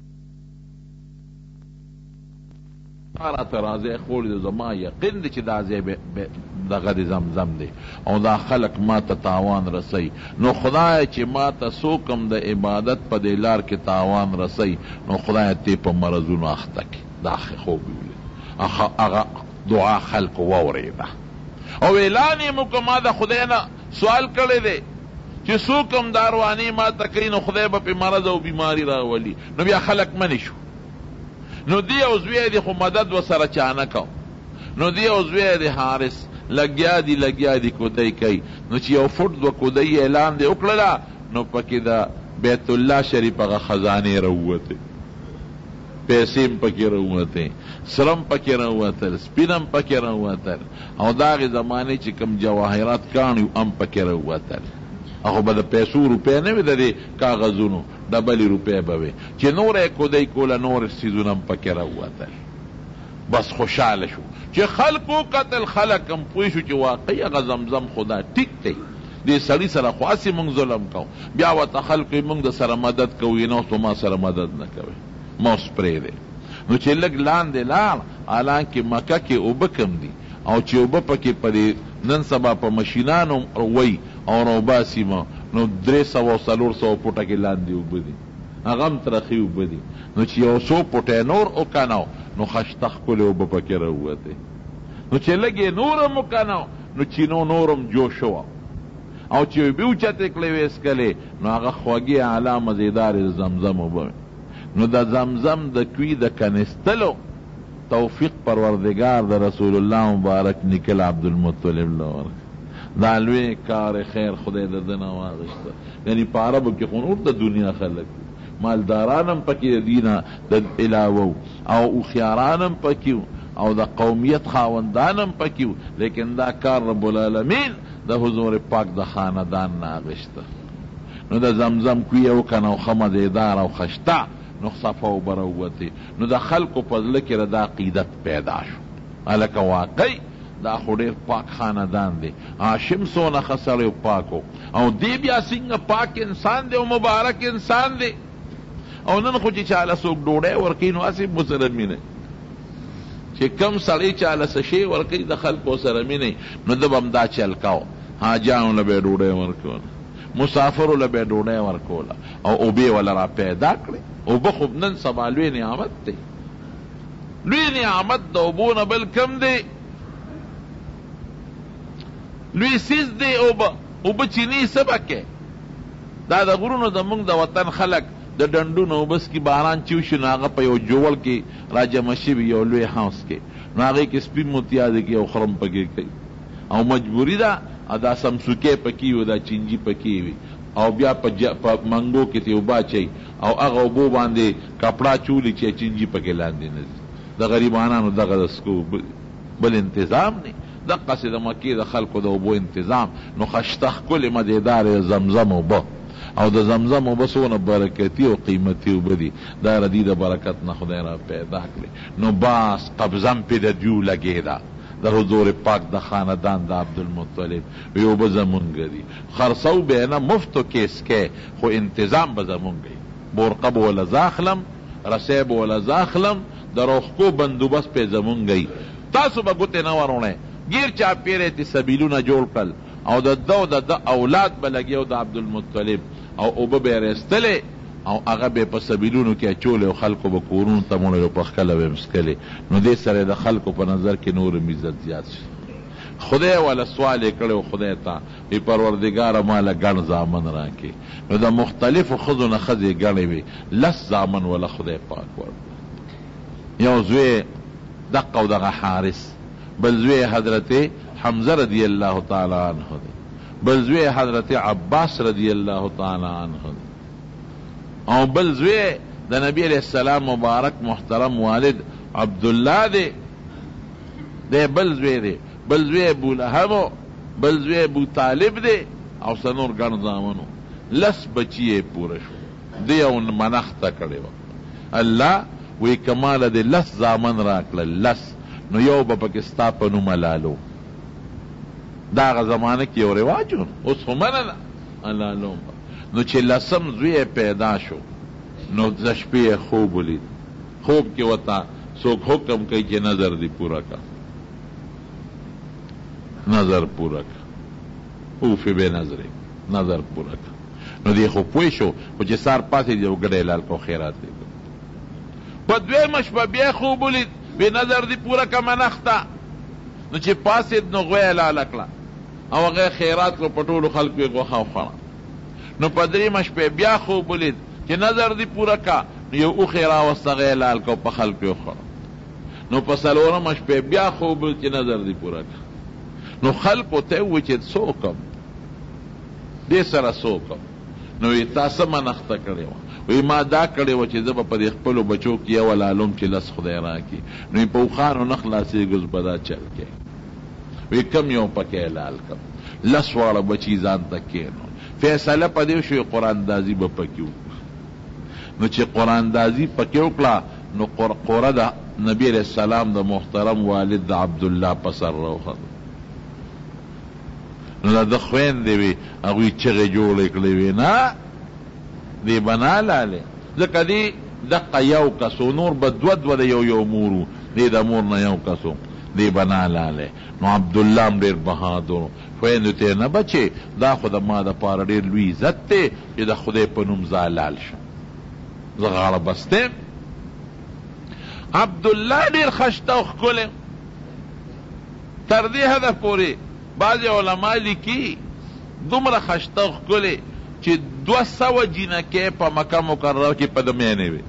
Speaker 1: راته راځی خوړ دی، زما یقین دی چې دا ځای دغه د زمزم دی او دا خلق ما ته تاوان رسی. نو خدای چې ما ته څوک هم د عبادت په دې لار کې تاوان رسی، نو خدای تی په مرضونو اخته کړي. دا خوب ویلې، هغه دعا خلق واورېده او اعلان یې مو که ما د خدای نه سوال کړی دی چې څوک هم دا روانې ما ته کوي، نو خدای به پې مرض او بیماري راولي. نو بیا خلق منې شو. نو دی او زوی دی خو مدد و سره چانه کو. نو دی او زوی دی حارس لګیا دی لګیا دی کودی کوي. نو چې یو فوټ دوه کودی اعلان دی وکړله، نو پکې د بیت الله شریف هغه خزانې راووتې. پیسې پکې راووتې، سرم پکې راووتل، سپینم پکې راووتل، او د هغې زمانې چې کوم جواهرات کاڼي هم پکې راووتل. هغه به د پیسو روپۍ نه وي، د دې کاغذونو ډبلې روپۍ به وي چې نوره یې کودی کوله، نور څیزونه هم پکې راووتل. بس خوشحاله شو چې خلکو قتل، خلک هم پوه شو چې واقعي هغه زمزم خدا ټیک دی، دې سړي سره خو هسې مونږ ظلم کوو. بیا ورته خلکو مونږ د سره مدد کوو، نه تو ما سره مدد نه کوئ، ما اوس پرېږدی. نو چې لږ لاندې لاړ، حالانکې مکه کې اوبه کم دي، او چې اوبه پکې په دې نن سبا په مشینانو وی او روباسي ما، نو درې سوه او څلور سوه فوټه کې لاندې اوبه دي، هغه هم ترخي اوبه دي. نو چې یو څو فوټه نور وکنو، نو خشته ښکلې اوبه پکې راووتې. نو چې لږ یې نور هم وکنو، نو چینو نور هم جوش شوه، او چې اوبه اوچتې کړې وې څکلې، نو هغه خوږې اعلی مزېدارې زمزم اوبه. نو د زمزم د کوي د کنستلو توفیق پروردگار د رسول الله مبارک نکل عبدالمطلب له ورکړ. دا لوی کار خیر خدای د ده نه واغېسته. یعنې په عربو کې خو نور د دنیا خلک مالداران هم پکې د دینه د علاوه او هوښیاران هم پکې او د قومیت خاوندان هم پکې، لیکن دا کار رب العالمین د حضور پاک د خاندان نه اغېسته. نو د زمزم کوی یې وکنه او ښه مزېدار او خشته، نو صفه اوبه راووتې. نو د خلکو په زړه کې د عقیدت پیدا شو، هلکه واقعي دا خو ډېر پاک خاندان دی، هاشم څونه ښه سړی پاکو، او دی بیا څنګه پاک انسان دی او مبارک انسان دی. او نن خو چې چاله څوک ډوډۍ ورکوي، نو هسې ورسره مینه، چې کم سړی چاله څه شی ورکوي د خلکو سره مینه، نو ده به هم دا چل کوو. حاجیانو له به یې ډوډۍ ورکوله، مسافرو له به یې ډوډۍ ورکوله، او اوبې وله را پیدا کړې. اوبه خو نن سبا لوی نعمت دی، لوی نعمت د اوبو نه بل کم دی، لوی سیز دی اوبه. اوبه چینی څه به کوې؟ دا د غرونو زمونږ د وطن خلک د ډنډونو اوبس کې باران چې وشي، نو هغه په یو جوړ کې را جمع شوي یو لوی هاوس کې، نو هغې کې سپین موتیازې کې او خرم پکې کوي، او مجبوري ده دا سمسوکې پکې وي، دا چینجي پکې وي، او بیا په منګو کې ته اوبه اچوي، او هغه اوبو باندې کپړه چولي چې چینجي پکې لاندې نه ځي. د غریبانانو دغه د سکو بل انتظام نه، دقسې د مکې د خلکو د اوبو انتظام. نو خشته ښکلې مزېدارې زمزم اوبه، او د زمزم اوبه څونه برکتي او قیمتي اوبه دي، دا ردي د برکت نه خدای را پیدا کړې. نو باس قبضم پې د دیو لګېده د حضور پاک د خاندان د عبدالمطلب، وی اوبه زمونږ دي، خرڅو به نه مفتو کیس کې، خو انتظام به زمونږ وي. بورقه به وله زاخلم، رسی به وله زاخلم، د روښکو بندوبست پې زمونږ وي. تاسو به ګوتې نه وروڼئ، گیر چاپیرې تی سبیلونه جوړ کړل، او د ده او د ده اولاد به لګیو د عبدالمطلب، او اوبه به یې رېستلې، او هغه به په سبیلونو کې اچولې، او خلکو به کورونو ته موړل او پخکله به یې مسکلې. نو دې سره د خلکو په نظر کې نور عزت زیات شي. خدای والا سوال یې کړی و خدای ته، وی پروردګاره ماله ګڼ زامن راکړي. نو د مختلفو ښځو نه ښځې ګڼې وې، لس زامن وله خدای پاک ورکړل. یو زوی دقه او دغه حارس، بل زوی حضرت حمزه رضی الله تعالی عنه دی، بل زوی حضرت عباس رضی الله تعالی عنه دی، او بل زوی د نبی علیہ السلام مبارک محترم والد عبدالله دی، دی بل زوی دی، بل زوی ابو لهب، بل زوی ابو طالب دی، او سنور ګڼ زامنو. لس بچی پوره شو، دی او منخته کړې وه. الله وی کماله دی لس زامن راکړل، لس، نو یو به پکې ستا په نوم لالو. دا هغه زمانه کې یو رواج و، اوس خو منه ده لالو. نو چې لسم زوی پیدا شو، نو د شپې خوب ولید، خوب کې ورته څوک حکم کوي چې نظر دی پوره کا، نظر پوره کا، اوفې بې نظرې، نظر پوره کا. نو دی خو پوه شو، خو چې سار پاسې دی یو ګډی لال کو خیرات دی. په دویمه شپه بیا خوب ولید، بې نظر دی پوره کا منخته. نو چې پاسید نو غوی لاله کړه، او هغه خیرات کړو، په ټولو خلکو یې غوښه وخوړه. نو په درېیمه شپې بیا خوب ولید چې نظر دی پوره کا، نو یو اوښ یې راوسته، هغه یې لال کړو، په خلکو یې وخوړه. نو په څلورمه شپې بیا خوب ولید چې نظر دی پوره کا. نو خلکو ته یې وویل چې څه وکړم، دې سره څه وکړم؟ نو وی تا څه منښته کړې وه؟ وی ما دا کړې وه چې زه به په دې خپلو بچو کې یو لالم چې لس خدای راکړي. نو وی په اوښانو نه خلاصېږو زه به دا چل کې. وی کم یو پکې لال کم؟ لس واړه بچي ځان ته کېنو. فیصله په دې شوې قراندازي به پکې وکړو. نو چې قراندازي پکې وکړه نو قره د نبی علیہ السلام د محترم والد د عبدالله په سر راوخته. نو دا د خویندې وې هغوی چغې جوړې کړې وې نه دې به نه لالې، ځکه دې دقه یو کس و، نور به دوه دوه د یو یو مور و، دې د مور نه یو کس و، دې به نه لالې. نو عبدالله هم ډېر بهادر خویندو ته نه بچې دا خو د ما دپاره ډېر لوی عزت دی چې د خدای په نوم زه لال شم، زه غاړه بسته. عبدالله ډېر خشته او ښکلی تر دې حده پورې بعضې علما لیکي دومره خشته او ښکلی چې دوه سوه جینکې په مکه مکرمه کې په د میینې وې.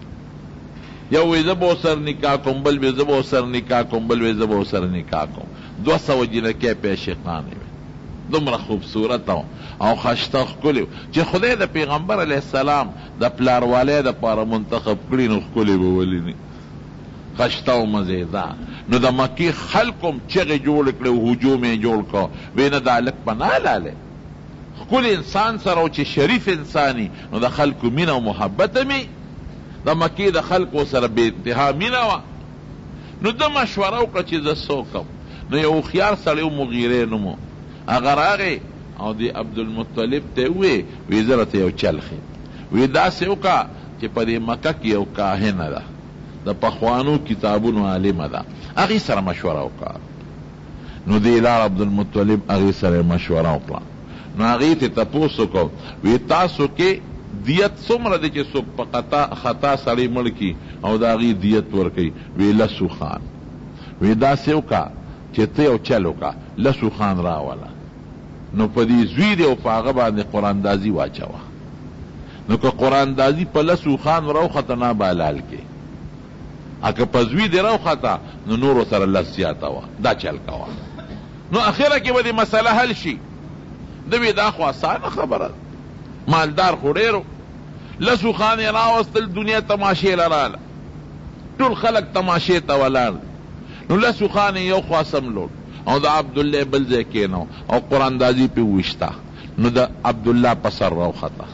Speaker 1: یو وی زه به ورسره نکاح کوم، بل وی زه به ورسره نکاح کوم، بل وی زه به ورسره نکاح کوم. دوه سوه جینکې په عشقانې وې، دومره خوبصورت او خشته او ښکلې چې خدای د پیغمبر علیه السلام د پلاروالی دپاره منتخب کړي نو ښکلې به ولیني، خشته او مزیدار. نو د مکې خلکو هم چغې جوړې کړې او هجوم یې جوړ کړه، وی نه دا هلک به نه لالې ښکلي انسان سره او چې شریف انساني نو د خلکو مینه او محبت مې د مکې د خلکو سره بې انتها مینه وه. نو ده مشوره وکړه چې زه څوکم. نو یو هوښیار سړی و مغیرې نوم و، هغه راغی او د عبدالمطلب ته یې وویې وی زه راته یو چل ښیم. وی داسې وکړه چې په دې مکه کې یو کاهنه ده د پخوانو کتابونو عالمه ده، هغې سره مشوره وکړه. نو دې لاړ عبدالمطلب هغې سره مشوره وکړه. نو هغې ته تپوس وکړو وی تاسو کې دیت څومره دی چې څوک په خطا سړی مړ کي او د هغې دیت ورکوي؟ وی لسو خان. وی داسې وکړه چې ته یو چل وکړه لسو خان راوله، نو په دې زوی دی او په هغه باندې قراندازي واچوه. نو که قراندازي په لسو خان راوخته نه به حلال کې، اکه په زوی دی راوخته نو نورو سره لس زیاته وه، دا چل کوه. نو اخره کې به دې مسله حل شي. ده وی دا خو اسانه خبره ده، مالدار خو ډېر لسو خان یې راوستل، دنیا تماشې له راله، ټول خلک تماشې ته ولاړ. نو لسو خان یې یو خوا سملوټ او د عبدالله بل ځای کېنو او قراندازي پې وویشته. نو د عبدالله په سر راوخته،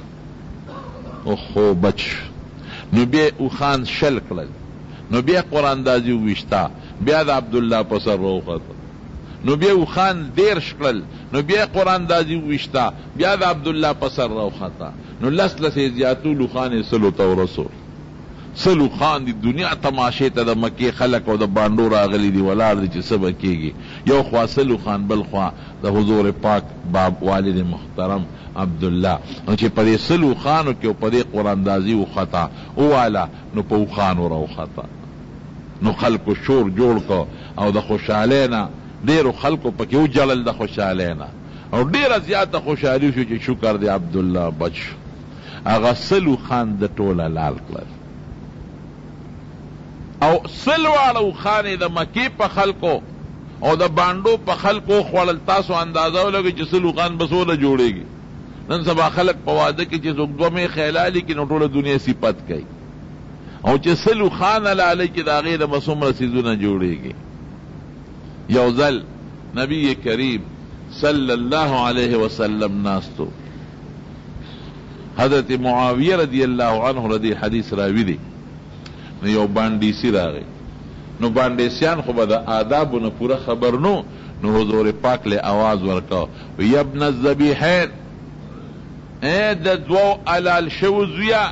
Speaker 1: اوخو بچ. نو بیا اوښان شل کړل، نو بیا قراندازي وویشته، بیا د عبدالله په سر راوخته. نو بیا اوښان دېرش کړل، نو بیا قراندازي وویشته، بیا د عبدالله په سر راوخته. نو لس لس یې زیاتول، اوښان یې سلو ته ورسول. سلو خان دی دنیا تماشې ته د مکې خلک او د بانډو راغلي دي ولاړ دي چې څه به کېږي. یو خوا سلو خان، بل خوا د حضور پاک باب والد محترم عبدالله. نو چې په دې سلو خانو کې او په دې قراندازي وخته وواله نو په اوښانو راوخته. نو خلکو شور جوړ کو او د خوشحالۍ نه ډېرو خلکو پکې وجړل، د خوشحالۍ نه او ډېره زیاته خوشحالي شو چې شکر دی عبدالله بچ شو. هغه سلو خان د ټوله لال کړل او سل واړه اوښانې د مکې په خلکو او د بانډو په خلکو خوړل. تاسو اندازه ولګئ چې سل اوښان به څومره جوړېږي. نن سبا خلک په واده کې چې څوک دوه مې خیلالي کړي نو ټوله دنیا صفت کوي، او چې سل اوښان لالی کې د هغې نه به څومره څیزونه جوړېږي. یو ځل نبی کریم صلی الله علیه وسلم ناستو، حضرت معاویه رضی الله عنه رضی حدیث راوی دی. نو یو بانډیسی راغی، نو بانډیسیان خو به د آدابو نه پوره خبر نو نو حضور پاک له آواز ورکاو یا ابن الذبیحین، اے د دوو علال شو زویا.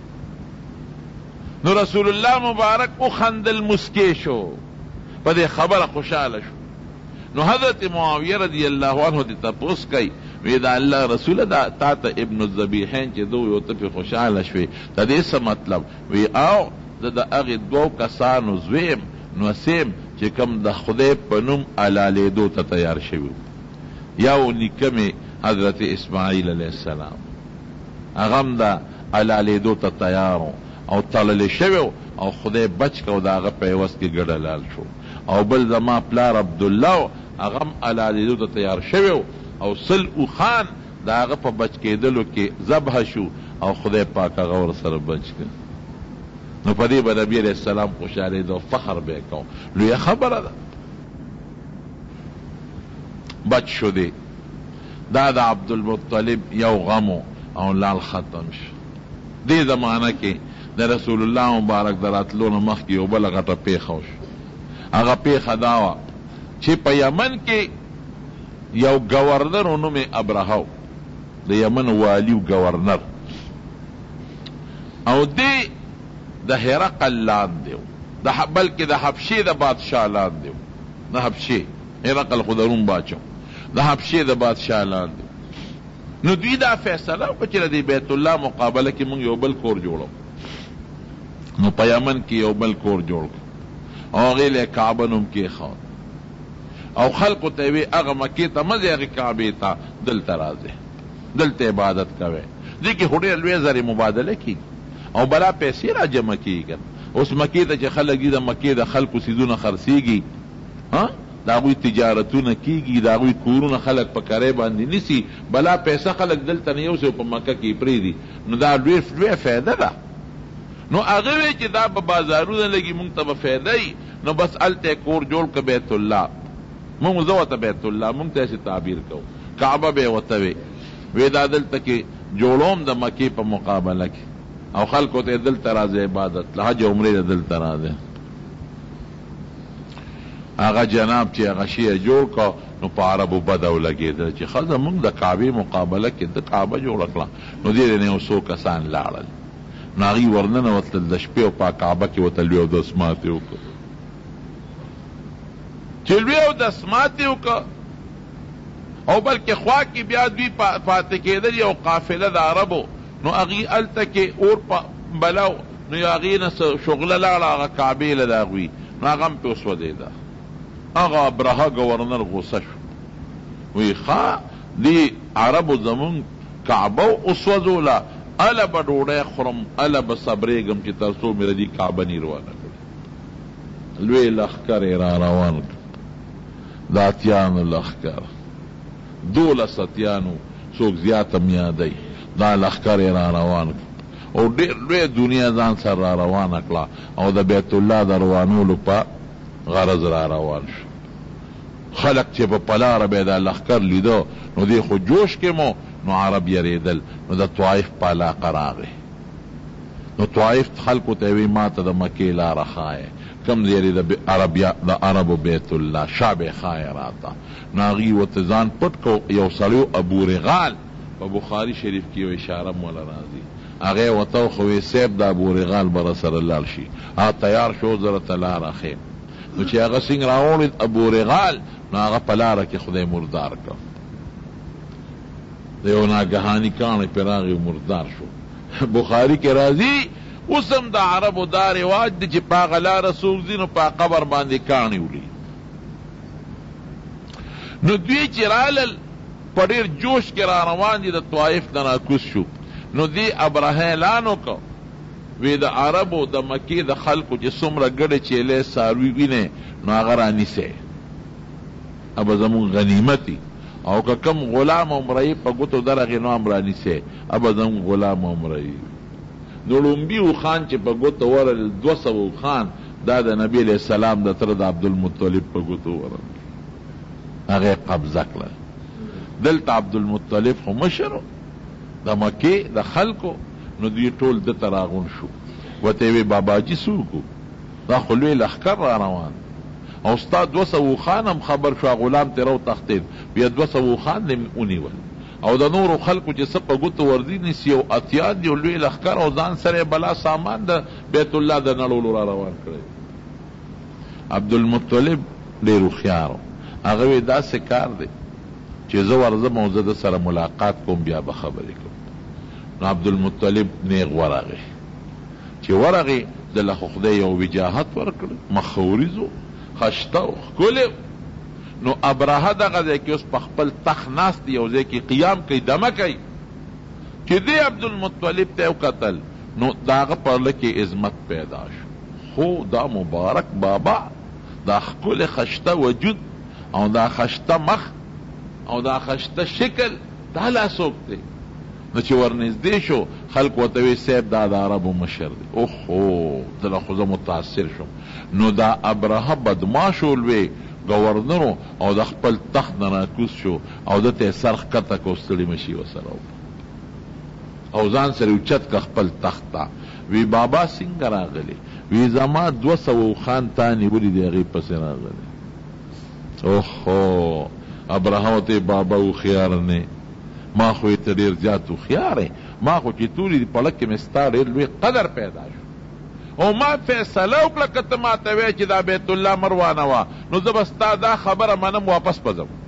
Speaker 1: نو رسول الله مبارک او خندل، مسکی شو، په دې خبره خوشاله شو. نو حضرت معاویه رضی الله عنه دې تپوس کوي وی دا الله رسول دا تا ته ابن الذبیحین چې دو یو ته په خوشاله شوي د دې څه مطلب؟ وی او زه د هغې دوو کسانو زویم نو سیم چې کوم د خدای په نوم حلالېدو ته تیار شوي. یو نیکه مې حضرت اسماعیل علیه السلام، هغه هم د حلالېدو ته تیار او تړلی شوی او خدای بچ که او د هغه په عوض کې ګډ حلال شو. او بل زما پلار عبدالله، هغه هم حلالېدو ته تیار شوی او سل اوښان دا هغه په بچ کېدلو کې ذبح شو او خدای پاک هغه ورسره بچ کړ. نو په دې به نبي علیه السلام خوشحالېده او فخر به یې کو. لویه خبره ده، بچ شو دی. دا د عبدالمطلب یو غمو او لال ختم شو. دې زمانه کې د رسول الله مبارک د راتلو نه مخکې یو بله غټه پیښه وشوه. هغه پیښه دا وه چې په یمن کې یو ګورنر و نوم یې ابرهه و، د یمن والی و ګورنر، او دی د هرقل لاندې و، بلکې د حبشې د بادشاه لاندې و. د حبشې، هرقل خو د روم باچا د حبشې د بادشاه لاندې. نو دوی دا فیصله وکړه چې د بیت الله مقابله کې موږ یو بل کور جوړو. نو په یمن کې یو بل کور جوړ کړ او هغې له کعبه نوم کېښود او خلقو ته یې وې هغه مکې ته مه ځئ، هغې کعبې ته دلته راځئ، دلته عبادت کوئ. دې کې خو ډېر لویې زرې مبادله کېږي او بلا پیسې را جمع کېږي. اوس مکې ته چې خلک دي د مکې د خلکو څیزونه خرڅېږي، د هغوی تجارتونه کېږي، د هغوی کورونه خلک په کرۍ باندې نیسي، بلا پیسه خلک دلته نه یوسي او په مکه کې یې پرېږدي. نو دا لویه فایده ده. نو هغه وی چې دا په بازارونه لګي مونږ ته به فایده وي، نو بس هلته کور جوړ که بیت الله. مونږ زه ورته بیت الله مونږ ته یې تعبیر کوو، کعبه به یې ورته وی وی دا دلته کې جوړوم د مکې په مقابله کې او خلکو ته دلته راځي عبادت، له حج عمرې ته دلته راځي. هغه جناب چې هغه شی یې جوړ کړ نو په عربو بده ولګېده چې ښځه مونږ د کعبې مقابله کې د کعبه جوړه کړه. نو دې نه یو څو کسان لاړل، نو هغوی ورننوتل د شپې او په کعبه کې ورته لوی اودس ماتې وکړه. چې لوی اودس ماتې وکړه او بلکې خوا کې بیا دوی پاتې کېدل یو قافله د عربو، نو هغوی هلته کې اور بلو، نو هغوی نه شغله لاړه هغه کعبې له د هغوی، نو هغه هم پې وسودېده. هغه ابرهه ګورنر غوسه شو، وی ښه دې عربو زمونږ کعبه وسوځوله، اله به ډوډۍ خورم، اله به صبرېږم چې تر څو مې د دې کعبه نې روانه کړي. لوی لښکر یې را روان کړ، د اتیانو لښکر، دولس اتیانو، څوک زیات هم یادوي. دا لښکر یې را روان کړ او ډېر لوی دنیا ځان سره را روانه کړه او د بیت الله د روانولو په غرض را روان شو. خلک چې په پلاره به یې دا لښکر لیده نو دې خو جوش کې مو، نو عرب یریدل. نو د طائف په علاقه راغی، نو طائف خلکو ته وی ما ته د مکې لاره ښایه، کم ځای د عربو بیت الله شابه ښایه راته. نو هغوی ورته ځان پټ کو. یو سړی ابو رغال په بخاري شریف کې یو اشاره مولا راځي، هغې ورته وښوی صیب د ابو رغال به راسره لاړ شي. هغه تیار شو، زه راته لاره ښیم. نو چې هغه څنګه راوړید ابو رغال، نو هغه په لاره کې خدای مردار کړ، د یو ناګهاني کاڼی پرې راغی مردار شو. بخاري کې راځي اوس هم د عربو دا رواج دی چې په هغه لاره څوک ځي نو په قبر باندې کاڼي وړي. نو دوی چې رالل په ډېر جوش کې را روان دي، د طائف نه راکوز شو. نو دې ابرهه اعلان وکړ، وی د عربو د مکې د خلکو چې څومره ګډې چیلې څاروي وینې نو هغه رانیسئ، ابه زمونږ غنیمتي، او که کم غلام او مرئي په ګوتو درغې نو هم رانیسئ، ابه زمونږ غلام او مرئي. نو لومبي اوښان چې په ګوتو ورل دوه سوه اوښان، دا د نبي علیه السلام د تره د عبدالمطلب په ګوتو ورل، هغې قبضه کړه. دلته عبدالمطلب خو مشر د مکې د خلکو، نو دوی ټول دته راغون شو. ورته یې وی باباجي څوک و؟ دا خو لوی لښکر را روان او ستا دوه سوه اوښان هم خبر شو، غلام ترې راوتښتېد، بیا دوه سوه اوښان دې ونیول او د نورو خلکو چې څه په ګوتو ورځي نیسي او اتیان دي او لوی لښکر او ځان سره بلا سامان د بیت الله د نړولو را روان کړی. عبدالمطلب ډېر هوښیار و، هغه وی داسې کار دی چې زه ورځم او زه د سره ملاقات کوم، بیا به خبرې کوم. نو عبدالمطلب نیغ ورغی، چې ورغی دله خو خدای یو وجاهت ورکړ، مخوریز و، خشته و، ښکلی. نو ابرهه دغه ځای کې اوس په خپل تخت ناست دی، یو ځای کې قیام کوي، دمه کوي. چې دی عبدالمطلب ته وکتل نو د هغه په زړه کې عظمت پیدا شو. خو دا مبارک بابا، دا ښکلی خشته وجود او دا خشته مخ او دا خشته شکل دا لا څوک دی؟ نو چې ورنږدې شو خلک ورته وایي صاحب دا د عربو مشر دی. اوهو دله خو زه متاثر شوم. نو دا ابرهه بدماشو لوی گورنرو او د خپل تخت نه راکوز شو او ده ته یې سر ښکته کو ستړي مشي ورسره او ځان سره اوچت که خپل تخت ته. وی بابا څنګه راغلی؟ وی زما دوه سوه اوښان تا نیولي دي هغې پسې راغلی. اوهو ابرهه ورته بابا هوښیار نه، ما خو یې ته ډېر زیات هوښیار یې، ما خو چې توري دي پړک کې مې ستا ډېر لوی قدر پیدا شو او ما فیصله وکړه که ته ما ته وایې چې دا بیت الله مروانه وه نو زه به ستا دا خبره منم واپس به ځم.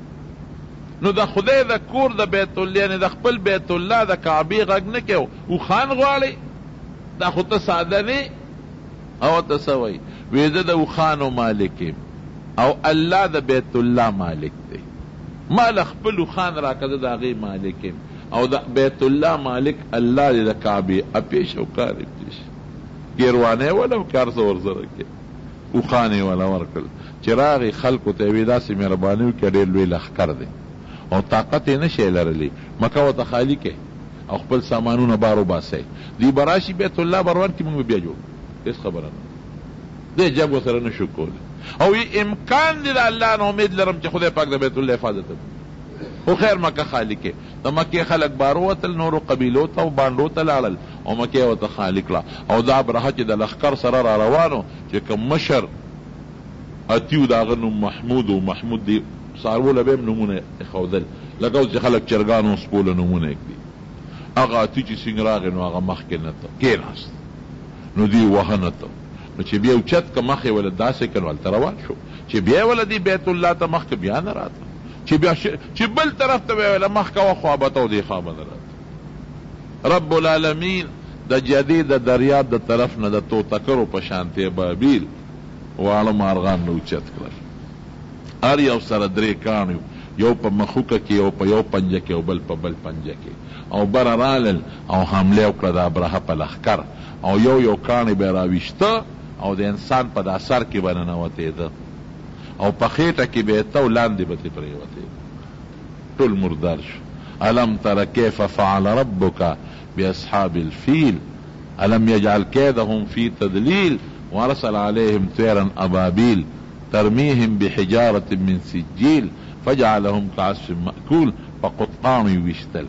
Speaker 1: نو د خدای د کور د بیت الله یعنې د خپل بیت الله د کعبې غږ نه کوي اوښان غواړي؟ دا خو ته ساده نه. او ته څه وایي؟ وایي زه د اوښانو مالک یم او الله د بیت الله مالک دی. ما له خپل اوښان راکړه زه د هغې مالک یم او د بیت الله مالک الله دی د کعبې. اپېش او کار یې پېش ګیروانه ولا کار څه ورسره کې اوښان یې ولا ورکړل. چې راغی خلکو ته یې وایي داسې مهرباني وکړه ډېر لوی لښکر دی او طاقت یې نه شی لرلی، مکه ورته خالي کې او خپل سامانونه بار وباسئ. دوی به راشي بیت الله بروان کې موږ بیا جوړ هېڅ خبره نه دی جنګ ورسره نه شو کولی. او یې امکان دی د الله نه امید لرم چې خدای پاک د بیت الله حفاظت وکړي. خو خیر مکه خالي کې د مکې خلک بار ووتل، نورو قبیلو ته او بانډو ته لاړل او مکې ورته خالي کړه. او دا ابرهه چې د لښکر سره را روانو چې کوم مشر اتیو د هغه نوم محمود و محمود دی څاروله به هم نومونه ایښودل لکه اوس چې خلک چرګانو او سپو له نومونه ایږدي. هغه اتي چې څنګه راغی نو هغه مخکې نه ته کېناست نو دوی وهه نه ته نو چې بیا اوچت که مخ یې وله داسې که نو هلته روان شو. چې بیا یې وله دی بیت الله ته مخکې بیا نه راته، چې بیا چې بل طرف ته بیا وله مخ کوه خوا به ته او دې خوا به نه راته. رب العالمین د جدې د دریاب د طرف نه د توتکرو په شانتې بابیل واړه مارغان نه اوچت کړل. هر یو سره درې کاڼ یو په مخوکه کې یو په یو پنجه کې او بل په بل پنجه کې او بره رالل او حمله وکړه د ابرهه په لښکر او یو یو کاڼې به یې راویشته او د انسان په دا سر کې به ننوتېده او په خېټه کې به یې ته او لاندې به ترې پرېوتېده. ټول مردار شو. الم تر کیف فعل ربک باصحاب الفیل الم یجعل کیدهم فی تدلیل وارسل علیهم طیرا ابابیل ترمیهم بحجارة من سجیل فجعلهم كعصف مأکول. په قطقانو یې ویشتل.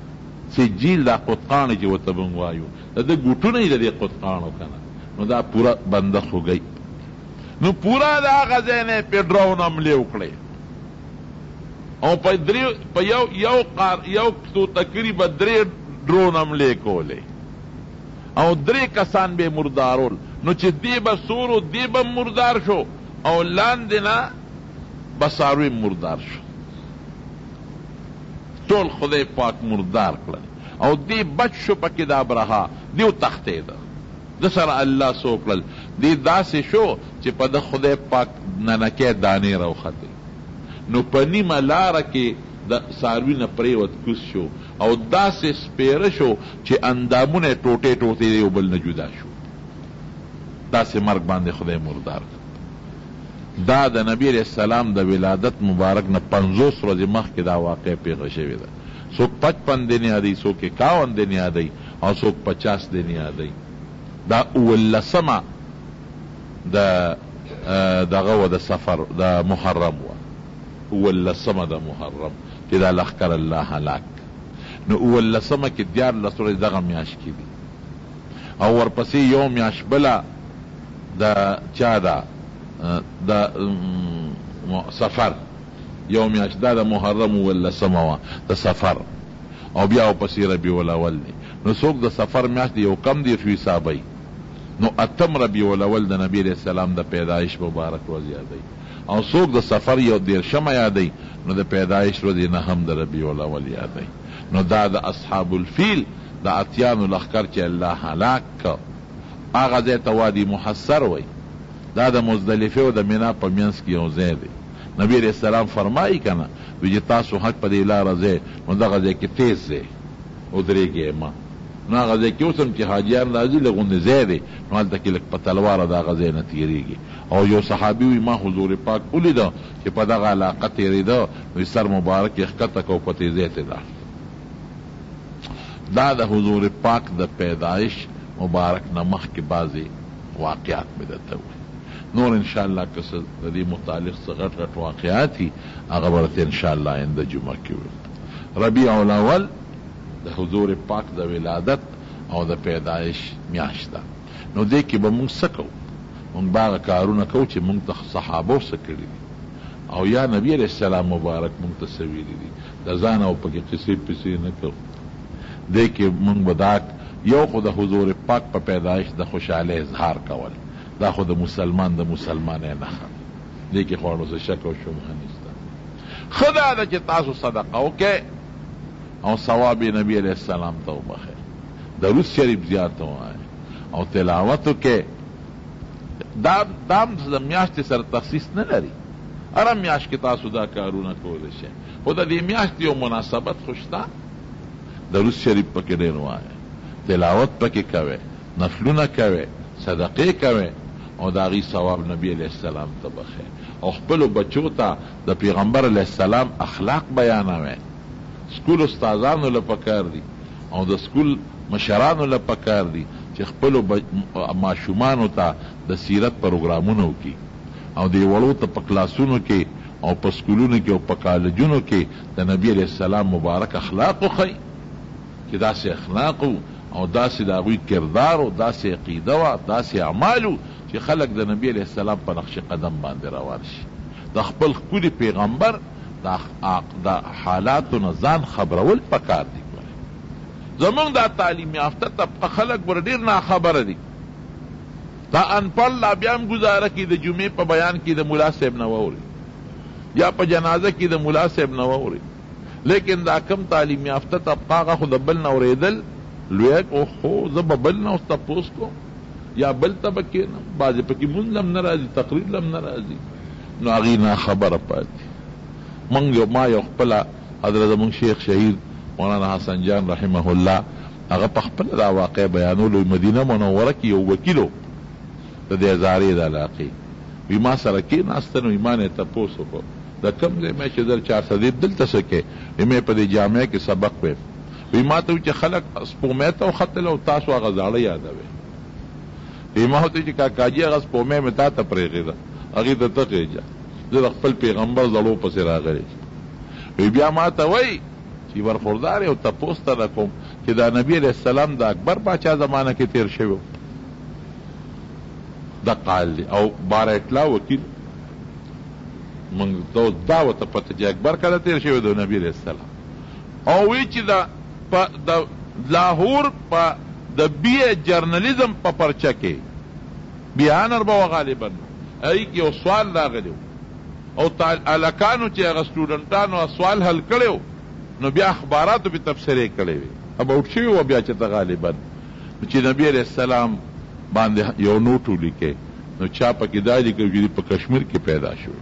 Speaker 1: سجیل دا قطقانې چې ورته به وایو د ده ګوټونه یې د دې قطقانو که نه نو دا پوره بنده خوږی. نو پوره د هغه ځای نه یې پې ډرون حملې وکړې او په درې په یو یو قار یو توتکري به درې ډرون حملې کولې او درې کسان به یې مردارول. نو چې دی به سورو دی به مردار شو او لاندې نه به څاروي مردار شو. ټول خدای پاک مردار کړل او دی بچ شو پکې د ابرهه دی وتښتېده. د سره الله څه وکړل دی داسې شو چې په د خدای پاک ننکۍ دانې راوختې نو په نیمه لاره کې د څاروي نه پرېوت کوز شو او داسې سپېره شو چې اندامونه یې ټوټې ټوټې یو بل نه جدا شو. داسې مرګ باندې خدای مردار کړ. دا د نبی علیہ السلام د ولادت مبارک نه پنځوس ورځې مخکې دا واقع پیښه شوې ده. څوک پچپن دن یادوي، څوک اکاون دن یادوي او څوک پچاس دن یادوي. دا اولسمه د دغه و د سفر د محرم وه، اولسمه د محرم چې دا لښکر الله هلاک. نو اولسمه کې دیارلس ورځې دغه میاشت کې دي او ورپسې یو میاشت بله د چا ده د سفر یو میاشت دا د محرم اولسمه وه د سفر او بیا ورپسې ربیع الاول دی. نو څوک د سفر میاشت یو کم دېرش حسابوي نو اتم ربیع الاول د نبی علیہ السلام د پیدایش مبارک ورځ یادوي او څوک د سفر یو دېرشمه یادوي نو د پیدایش ورځې نهم د ربیع الاول یادوي. نو دا د اصحاب الفیل د اتیانو لښکر چې الله هلاک کړ هغه ځای ته وادي محصر وی. دا د مزدلفې او د مینا په منځ کې یو ځای دی. نبی علیہ السلام فرمایي که نه وی چې تاسو حق په دې لاره ځئ نو دغه ځای کې تیز ځئ ودرېږئ مه نو هغه ځای کې اوس هم چې حاجیان راځي لږ غوندې ځای دی نو هلته کې لږ په تلواره د هغه ځای نه تېرېږي. او یو صحابي وي ما حضور پاک ولیده چې په دغه علاقه تېرېده نو سر مبارک یې ښکته کو په تیزۍ ته لاړ. دا د حضور پاک د پیدایش مبارک نه مخکې بعضې واقعات مې درته ووایي. نور انشاءالله که څه د دې متعلق څه غټ غټ واقعات وي هغه به درته انشاءالله آینده جمعه کې وي. ربیع الاول د حضور پاک د ولادت او د پیدایش میاشت ده. نو دې کې به مونږ څه کوو؟ مونږ به هغه کارونه کوو چې مونږ ته صحابو څه کړي دي او یا نبی علیہ السلام مبارک مونږ ته څه ویلي دي. د ځان او پکې قصې پسې نه کوو. دې کې مونږ به دا یو خو د حضور پاک په پیدایش د خوشحالۍ اظهار کول، دا خو د مسلمان د مسلمانۍ نښه. دې کې خو څه شک او شبهه نشته. ښه دا ده چې تاسو صدقه وکئ او ثواب نبی علیہ السلام ته وبخئ، درود شریف زیات ووایئ او تلاوت وکئ. دا دام د میاشتې سره تخصیص نه لري. هره میاشت کې تاسو دا کارونه کولی شئ، خو د دې میاشت یو مناسبت خو شته. درود شریف پکې ډېر ووایئ، تلاوت پکې کوئ، نفلونه کوئ، صدقې کوئ او د هغې ثواب نبی علیہ السلام ته بخئ او خپلو بچو ته د پیغمبر علیہ السلام اخلاق بیانوئ. سکول استادانو له پکار دي او د سکول مشرانو له پکار دي چې خپلو ماشومانو ته د سیرت پروګرامونه وکړي او د وړو ته په کلاسونو کې او په سکولونو کې او په کالجونو کې د نبی علیہ السلام مبارک اخلاق وښیي چې داسې اخلاق او داسې د هغوی کردار او داسې عقیده وه، داسې اعمالو چې خلک د نبی علیہ السلام په نقش قدم باندې روان شي. د خپل ښکلي پیغمبر د حالاتو نه ځان خبرول پکار دي. زمونږ دا تعلیم یافته طبقه خلک ور ډېر ناخبره دي. دا انپړ لا بیا هم ګزاره کي د جمعې په بیان کې د ملا صاحب نه واوري یا په جنازه کې د ملا صاحب نه واوري، لیکن دا کم تعلیم یافته طبقه هغه خو د بل نه اورېدل لوی او خو زه به بل نه اوس تپوس کوم یا بل ته به کښېنم. بعضې پکې مونځ هم نه راځي، تقریر هم نه راځي، نو هغې ناخبره پاتې. مونږ یو ما یو خپله حضرت زمونږ شیخ شهید مولانا حسن جان رحمه الله هغه په خپله دا واقع بیانولو. مدینه منوره کې یو وکیلو د دې هزارې د علاقې وي ما سره کېناسته نو ما نه یې تپوس وکړو د کوم ځای مې چې در چار سدې دلته څه کې مې په دې جامع کې سبق ویم. وی ما ته چې خلک سپومې ته وختل او تاسو هغه زاړه یادوئ. وی ما ته چې کاکاجي هغه سپومې مې تا ته پرېښېده هغې ته ته خېجه زه د خپل پیغمبر زړو پسې راغلی. وی بیا ما ته وایي چې برخوردار او تپوس ته نه کوم چې دا نبی علیہ السلام د اکبر باچا زمانه کې تیر شوی دقه حال دی. او بار اطلاع وکیل موږ دا ورته پته چې اکبر کله تیر شوی د نبی علیہ السلام. او وی چې دا په د لاهور په د بی جرنالیزم په پرچه کې بیانر به غالبا ای کې یو سوال راغلی او الکانو چې هغه سټوډنټانو سوال حل کړی نو بیا اخباراتو پې تبصرې کړی وي اباوټ شوي وه بیا چې ته غالبا چې نبي علیہ السلام باندې یو نوټ ولیکې نو چا پکې دا لیکلي چې په کشمیر کې پیدا شوی،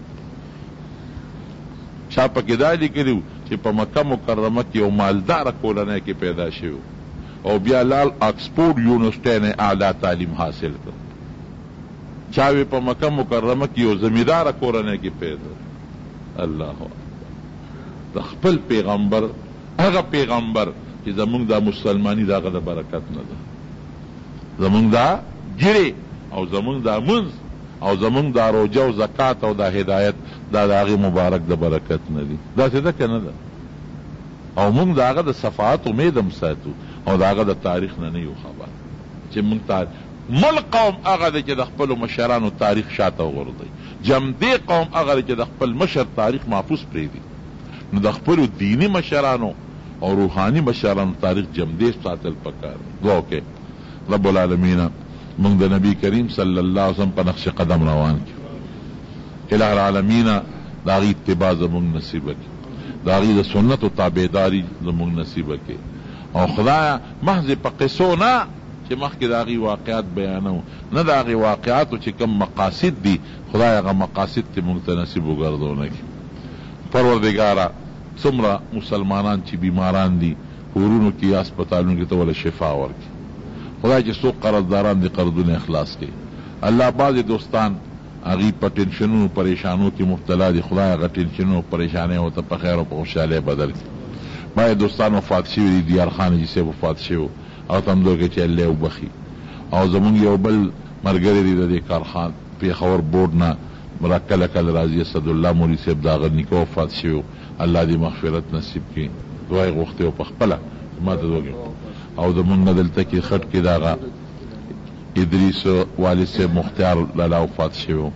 Speaker 1: چا پکې دا لیکلي چې په مکه مکرمه کې یو مالداره کورنۍ کې پیدا شوی او بیا لال آکسفورډ یونیورسټۍ نه اعلی تعلیم حاصل کړ. چا وی په مکه مکرمه کې یو زمینداره کورنۍ کې پیدا. الله د خپل پیغمبر هغه پیغمبر چې زمونږ دا مسلمانی دا هغه د برکت نه ده، زمونږ دا ګیرې او زمونږ دا منځ او زمونږ دا روجه او زکات او دا هدایت دا د هغې مبارک د برکت نه دي. داسې ده که نه ده؟ او مونږ د هغه د صفحات امید هم ساتو او د هغه د تاریخ نه نه یو خبر چې مونږ تاریخ مل قوم هغه دی چې د خپلو مشرانو تاریخ شاته وغورځوي. جمدې قوم هغه دی چې د خپل مشر تاریخ محفوظ پرېږدي. نو د خپلو دیني مشرانو او روحاني مشرانو تاریخ جمدې ساتل پکار دی. دعا وکړئ رب العالمین مونږ د نبی کریم صلی الله علیه وسلم په نقش قدم روان کړي. الہ العالمین د هغې اتباع زمونږ نصیب کړي، د هغې د سنتو تابعداري زمونږ نصیب کړي. او خدایه محض په قصو نه چې مخکې د هغې واقعات بیانو نه د هغې واقعاتو چې کوم مقاصد دي خدای هغه مقاصد ته مونږ ته نصیب وګرځونه کړي. پروردګاره څومره مسلمانان چې بیماران دي کورونو کې یا هسپتالونو کې ته ولا شفا ورکړي. خدای چې څوک قرضداران دي قرضونه اخلاص کړي. الله بعضې دوستان هغوی په ټینشنونو پریشانو کې مبتلا دي، خدای هغه ټینشنونو پریشانۍ ورته په خیر او په خوشحالۍ بدل کړي. بعضې دوستان وفات شوي دي، دیارخان حاجي صاحب وفات شوي او ته همدغه کې چې الله یې وبخي. او زمونږ یو بل ملګری دی د دې کارخان پېښور بورډ نه را کله کله راځي، اسدالله مولوي صاحب د هغه نیکه وفات شوي، الله دې مغفرت نصیب کړي. دعا یې غوښتې و په خپله ما ته دوږې. او زمونږ نه دلته کې خټ کې د هغه ادریس والد صاحب مختار لالا وفات شوي،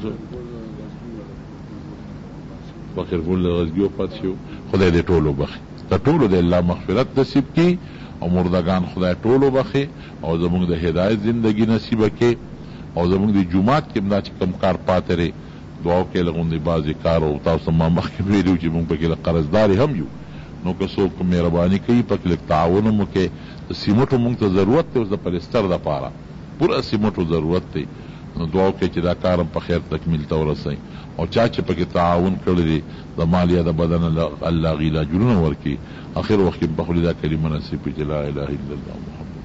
Speaker 1: فقیر ګل غزګي وفات شوي. خدای دې ټول وبخي، د ټولو د الله مغفرت نصیب کړي او مردگان خدای ټول وبخي او زمونږ د هدایت زندگی نصیبه کړي. او زمونږ د جومات کې همدا چې کم کار پاتې دی دعا وکړئ لغوندې بعضې کار او تاسو ما مخکې ویلي وو چې مونږ پکې قرضدارې هم یو، نو که څوک مهرباني کوي پکې لږ تعاون هم وکړئ. د سیمټو مونږ ته ضرورت دی، اوس د پلستر دپاره پوره سیمټو ضرورت دی، نو دعا وکړئ چې دا کار هم په خیر تکمیل ته ورسئ. او چا چې پکې تعاون کړی دی د مال یا د بدن الله غي لا اجرونه ورکړي. اخر وخت کې په خپل دا کلمه نصیب کړي چې لا اله الا الله محمد